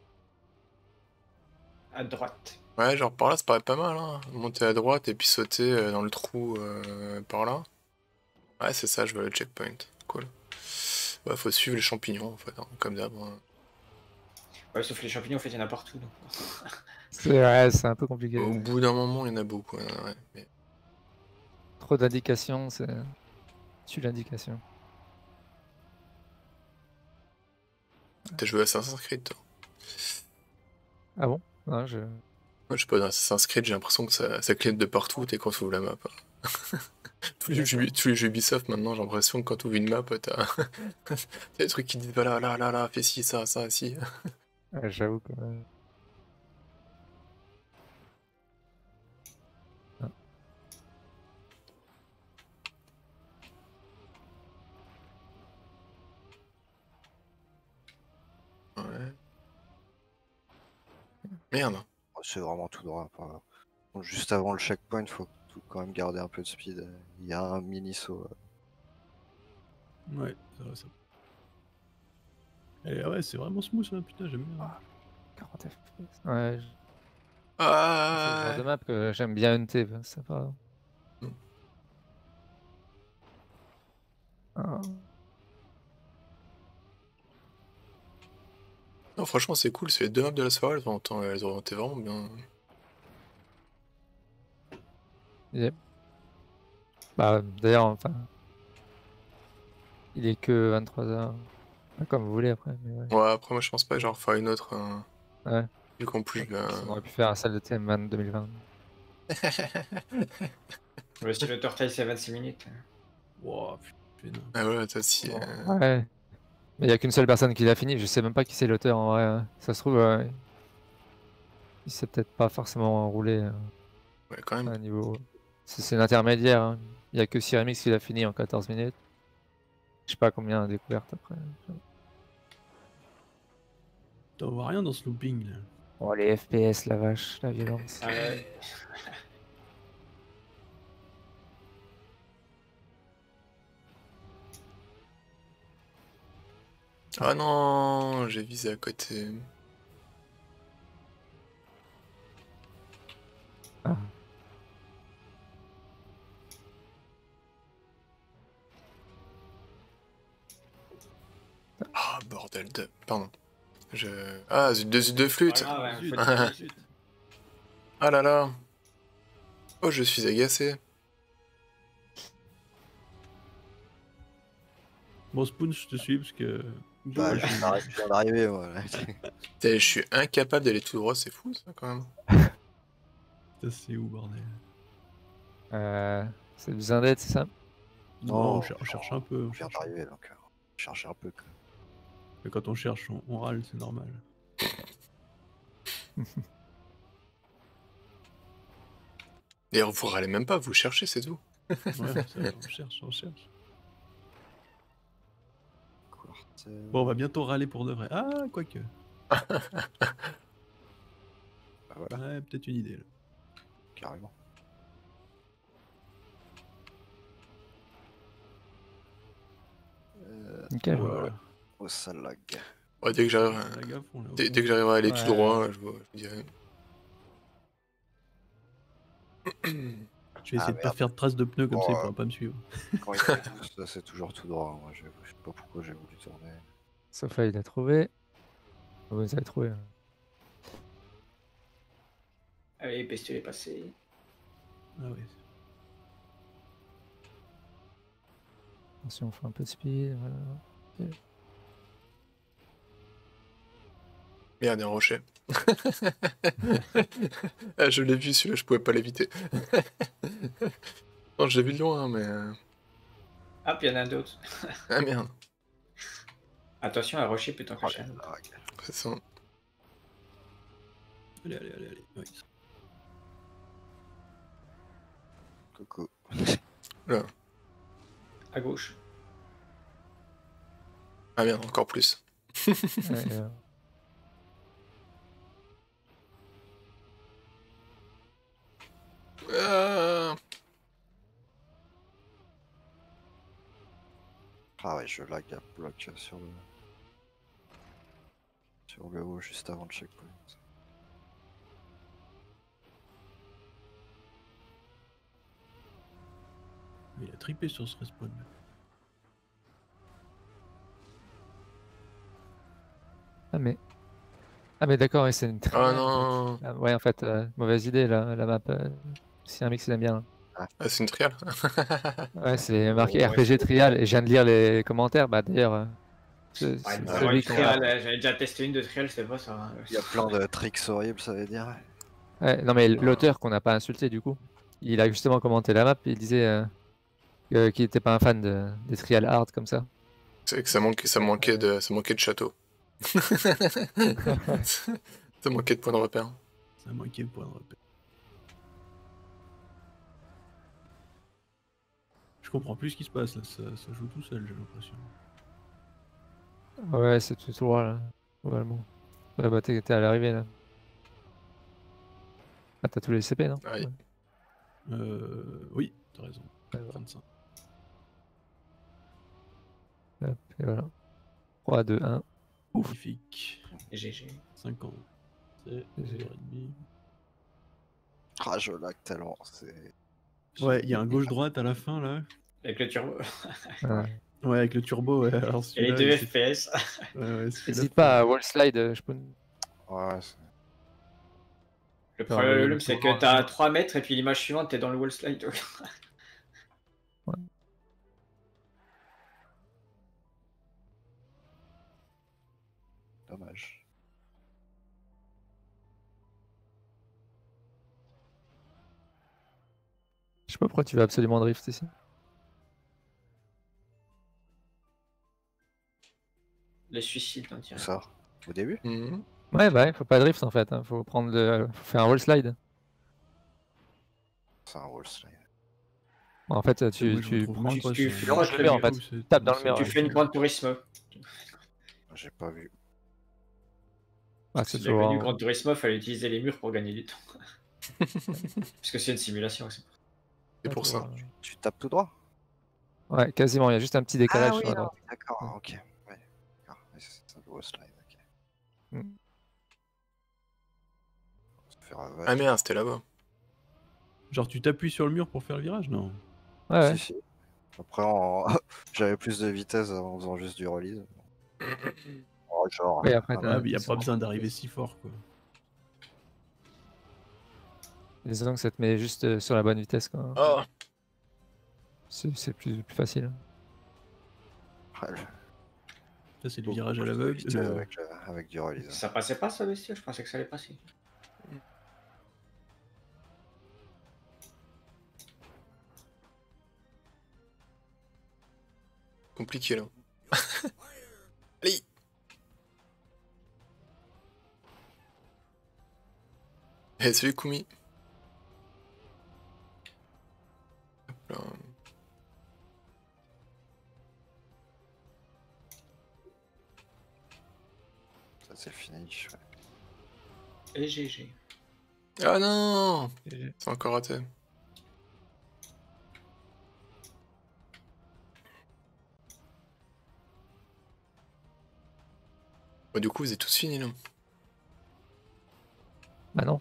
À droite. Ouais, genre par là, ça paraît pas mal, hein. Monter à droite et puis sauter euh, dans le trou euh, par là. Ouais, c'est ça, je vois le checkpoint. Cool. Ouais, faut suivre les champignons, en fait, hein, comme d'hab. hein. Ouais, sauf les champignons, en fait, il y en a partout. Donc... C'est ouais, c'est un peu compliqué. Au bout d'un moment, il y en a beaucoup. Ouais, ouais, mais... Trop d'indications, c'est tue l'indication. T'as joué à Assassin's Creed, toi? Ah bon? Non, je... Moi, je sais pas, dans Assassin's Creed, j'ai l'impression que ça, ça clignote de partout dès quand tu ouvres la map. tous, les jeux, tous les jeux Ubisoft, maintenant, j'ai l'impression que quand tu ouvres une map, t'as t'as des trucs qui disent voilà, là, là, là, fais ci, ça, ça, ci. Ouais, j'avoue que... Ah. Ouais. Merde. C'est vraiment tout droit. Enfin, bon, juste avant le checkpoint, il faut tout quand même garder un peu de speed. Il y a un mini saut. Ouais, c'est vrai ça. Et ouais, c'est vraiment smooth, hein, putain, j'aime bien. Ah, quarante F P S. Ouais, je- c'est le genre de Ah, map que j'aime bien hunter, ben, c'est pas... Mm. Ah. non, franchement, c'est cool. C'est les deux maps de la soirée, elles ont, elles ont été vraiment bien. Yep. Bah, d'ailleurs, enfin... Il est que vingt-trois heures. Comme vous voulez après, mais ouais. Ouais, après, moi, je pense pas, genre, faire une autre. euh, Ouais. Vu qu'en plus, ben... On aurait pu faire un salle de T M vingt deux mille vingt. Le style de Tortail, c'est vingt-six minutes. Wow, putain. Ah ouais, toi, si. Bon, euh, ouais. Mais il y a qu'une seule personne qui l'a fini, je sais même pas qui c'est l'auteur en vrai. hein. Ça se trouve, euh, il sait peut-être pas forcément rouler euh, Ouais, quand à même. un niveau. C'est c'est l'intermédiaire. hein. Il y a que Cyramix qui l'a fini en quatorze minutes. Je sais pas combien a découverte après. T'en vois rien dans ce looping là. Oh, les F P S, la vache, la violence. Ah ouais. Ah non, j'ai visé à côté. Ah. Ah, bordel de... Pardon. Je... Ah, zut de, zut de flûte. Ah, ouais, Zut, fatigue. zut. Ah là là. Oh, je suis agacé. Bon, Spoon, je te suis parce que. Bah, Ouais, je je- viens d'arri- je viens d'arriver, moi. là. Putain, je suis incapable d'aller tout droit, c'est fou ça quand même. Putain, c'est où, bordel? Euh, c'est besoin d'aide, c'est ça? Non, Non, on, cher- on cherche un peu. On Je viens cherche. d'arriver, donc euh, chercher un peu. quoi. Mais quand on cherche, on, on râle, c'est normal. D'ailleurs, vous râlez même pas, vous cherchez, c'est tout. Ouais, ça, on cherche, on cherche. Quartel. Bon, on va bientôt râler pour de vrai. Ah, quoique. Bah, voilà, Ouais, peut-être une idée là. carrément. Euh, Nickel. Voilà. oh, ça lag. Ouais, dès que j'arrive La gaffe, on l'a. dès, dès que j'arrive à aller tout Ouais. droit, je vous, je vous dirai. Je vais essayer Ah, de pas merde. faire de traces de pneus comme Bon, ça, il euh, pourra pas me suivre. Quand il fait tout ça, c'est toujours tout droit. Moi, je, je sais pas pourquoi j'ai voulu tourner. Sauf là, il a trouvé. Vous avez trouvé. hein. Allez, bestiole est passé. Ah ouais. Attention, on fait un peu de speed. Voilà. Merde, il y a un rocher. Ah, je l'ai vu celui-là, je pouvais pas l'éviter. non, je l'ai vu de loin, mais. euh, Ah, puis il y en a un d'autre. Ah merde. Attention, un rocher peut t'en Oh, cacher le un autre. lag. C'est ça. Allez, allez, allez, allez. Ouais. Coucou. Là. À gauche. Ah merde, encore plus. Ouais, euh, Ah Ah ouais, je lag à bloc sur le... Sur le haut, juste avant le checkpoint. Il a tripé sur ce respawn. Ah, mais. Ah, mais d'accord, ouais, c'est une très Ah merde. non. Ah, ouais, en fait, euh, mauvaise idée, la, la map. euh, Si un mix il aime bien. Ah, c'est une trial. Ouais, c'est marqué Oh, ouais. R P G Trial et je viens de lire les commentaires. Bah, d'ailleurs, euh, ce- Ouais, ce- une Ouais, vraiment une celui qu'on trial, a. euh, j'avais déjà testé une de trial, c'est pas ça. hein. Il y a plein de tricks horribles, ça veut dire. Ouais, non, mais l'auteur qu'on n'a pas insulté, du coup, il a justement commenté la map et il disait euh, que- qu'il n'était pas un fan de, des trials hard comme ça. C'est que ça manquait, ça manquait de, ça manquait de château. Ça manquait de points de repère. Ça manquait le point de repère. Je comprends plus ce qui se passe là, ça, ça joue tout seul, j'ai l'impression. Ouais, c'est tout droit là, globalement. Ouais, bah, t'es t'es à l'arrivée là. Ah, t'as tous les C P, non? Aïe. Ouais. Euh. Oui, t'as raison. Ouais, voilà. trente-cinq. Hop, et voilà. trois, deux, un. Ouf. Magnifique. G G. cinquante. C'est G G. deux heures trente. Ah, je lag tellement. C'est. Ouais, il y a un gauche-droite à la fin là. Avec le turbo. Ouais. Ouais, avec le turbo, ouais. Alors Et les celui-là. deux il s'est- F P S. Ouais, ouais, celui-là, N'hésite faut- pas à wall slide, euh, je peux. Ouais, c'est- Le Faire le- problème, le c'est tournant, que t'as là. trois mètres et puis l'image suivante, t'es dans le wall slide. dommage. Je sais pas pourquoi tu veux absolument drift ici. Le suicide, on Où dirait. ça? Au début? Mhm. Ouais, bah, ouais, faut pas drift en fait. hein, Faut prendre le... faut faire un wall slide. C'est un wall slide. En fait, Moi, tu, je tu, retrouve même tu- pas tu ce- frottes longes le le mur en mur. fait. cette- Tape dans le mur. Tu ouais. fais une Gran Turismo. J'ai pas vu. Ah, c'est Si tu as connu toujours. Gran Turismo, il fallait utiliser les murs pour gagner du temps. Parce que c'est une simulation. c'est- C'est pour ça. Tu tapes tout droit? Ouais, quasiment. Il y a juste un petit décalage Ah oui, sur la non, droite. d'accord, Ouais. ok. Ouais, d'accord. Ouais, c'est ça, le wall slide, ok. Mm. Se faire aveugle. Ah merde, c'était là-bas. Genre, tu t'appuies sur le mur pour faire le virage? Non. Ouais, ouais. Si, si. Après, en... j'avais plus de vitesse en faisant juste du release. Oh, genre. Oui, après, ah, t'as- Ah, mais y a c'est pas bon. besoin d'arriver si fort, quoi. Disons que ça te met juste euh, sur la bonne vitesse. Quoi. Oh, C'est c'est plus, plus facile. ouais, le- Ça, c'est le beaucoup virage à plus de l'aveugle. vitesse le- Avec, le- avec du release. Ça passait pas ça, bestiole? Je pensais que ça allait passer. compliqué là. Allez. Eh, salut Kumi. Hop là. Ça, c'est fini. Ouais. Et G G. Ah non, Et- c'est encore raté. Bah, du coup, vous êtes tous finis là. Bah non.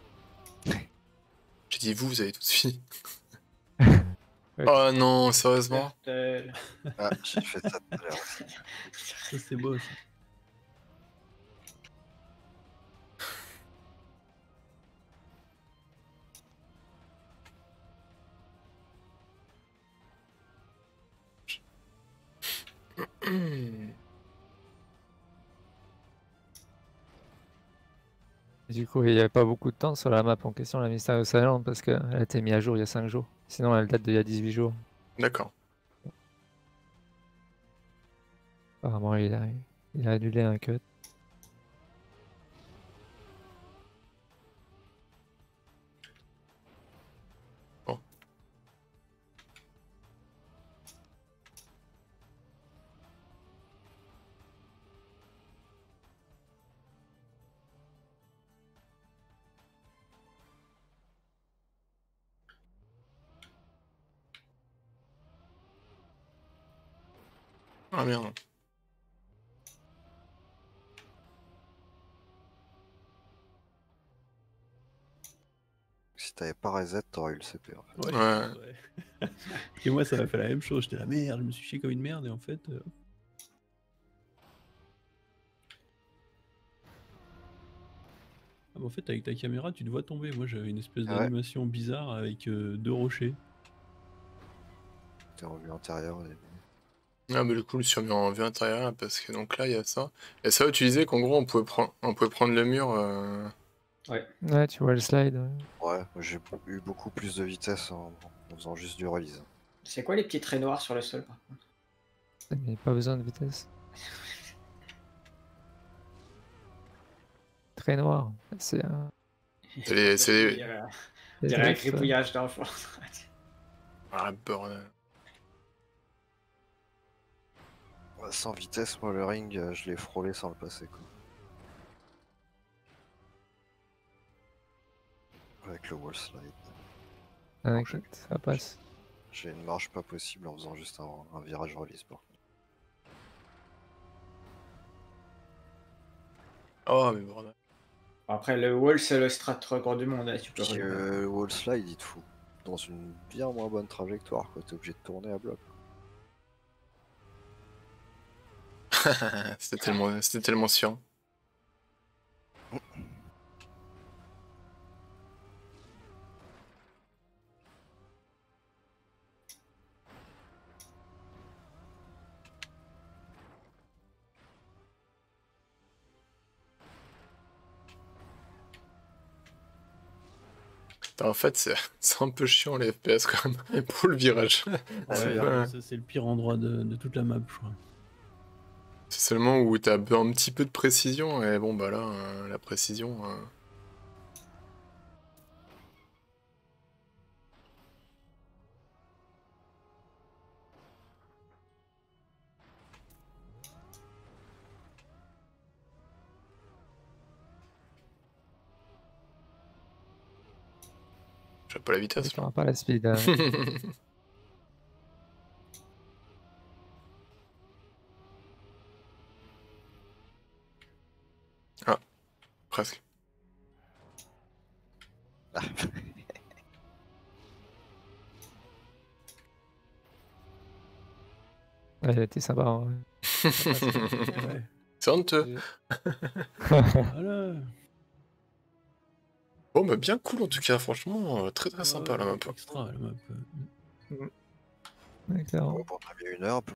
J'ai dit vous, vous avez tous fini. Ouais. Oh non, sérieusement. Turtle. Ah, j'ai fait ça tout à l'heure aussi. Ça, c'est beau, ça. Et du coup, il n'y avait pas beaucoup de temps sur la map en question, la Mysterious Island, parce qu'elle a été mise à jour il y a cinq jours. Sinon, elle date d'il y a dix-huit jours. D'accord. Apparemment, il a, il a annulé un cut. Bon. Ah merde. Si t'avais pas reset, t'aurais eu le C P en fait. Ouais. Ouais. ouais. Et moi, ça m'a fait la même chose. J'étais là, merde, je me suis chié comme une merde, et en fait. euh, mais en fait, avec ta caméra, tu te vois tomber. Moi, j'avais une espèce Ouais. d'animation bizarre avec euh, deux rochers. T'es en vue intérieure au début. Ah, mais du coup, je me suis remis en vue intérieure parce que donc là, il y a ça. Et ça, tu disais qu'en gros, on pouvait, prendre on pouvait prendre le mur. euh, Ouais. Ouais, tu vois le slide. Ouais. Ouais, moi, j'ai b- eu beaucoup plus de vitesse en, en faisant juste du release. C'est quoi les petits traits noirs sur le sol par contre? Mais pas besoin de vitesse. Très noir. C'est un. C'est les- c'est les- Il y a- des il y a un drifts, ouais. gribouillage dans le fond. Ah, bordel. Ouais, sans vitesse, moi, le ring, euh, je l'ai frôlé sans le passer, quoi. Avec le wall slide. Ah, T'inquiète, ça passe. J'ai une marge pas possible en faisant juste un, un virage release, par contre. Oh, mais bordel. Après, le wall, c'est le strat record du monde. Hein, tu peux Puis revenir. euh, le wall slide, il te fout dans une bien moins bonne trajectoire, quoi. T'es obligé de tourner à bloc. C'était tellement, c'était tellement sûr. Putain, en fait, c'est c'est un peu chiant les F P S quand même pour le virage. Ouais, Ouais. ça, c'est le pire endroit de, de toute la map, je crois. C'est seulement où t'as un petit peu de précision, et bon, bah là, euh, la précision. euh, J'ai pas la vitesse. Tu n'auras pas la speed. hein. Ah, presque. Ouais, il était sympa. Hein. Ouais. C'est honteux. Voilà. Bon, bah bien cool en tout cas, franchement, euh, très très sympa Ouais, la map. Extra, la map. euh. Ouais, clairement. Ouais, bon, on a mis une heure,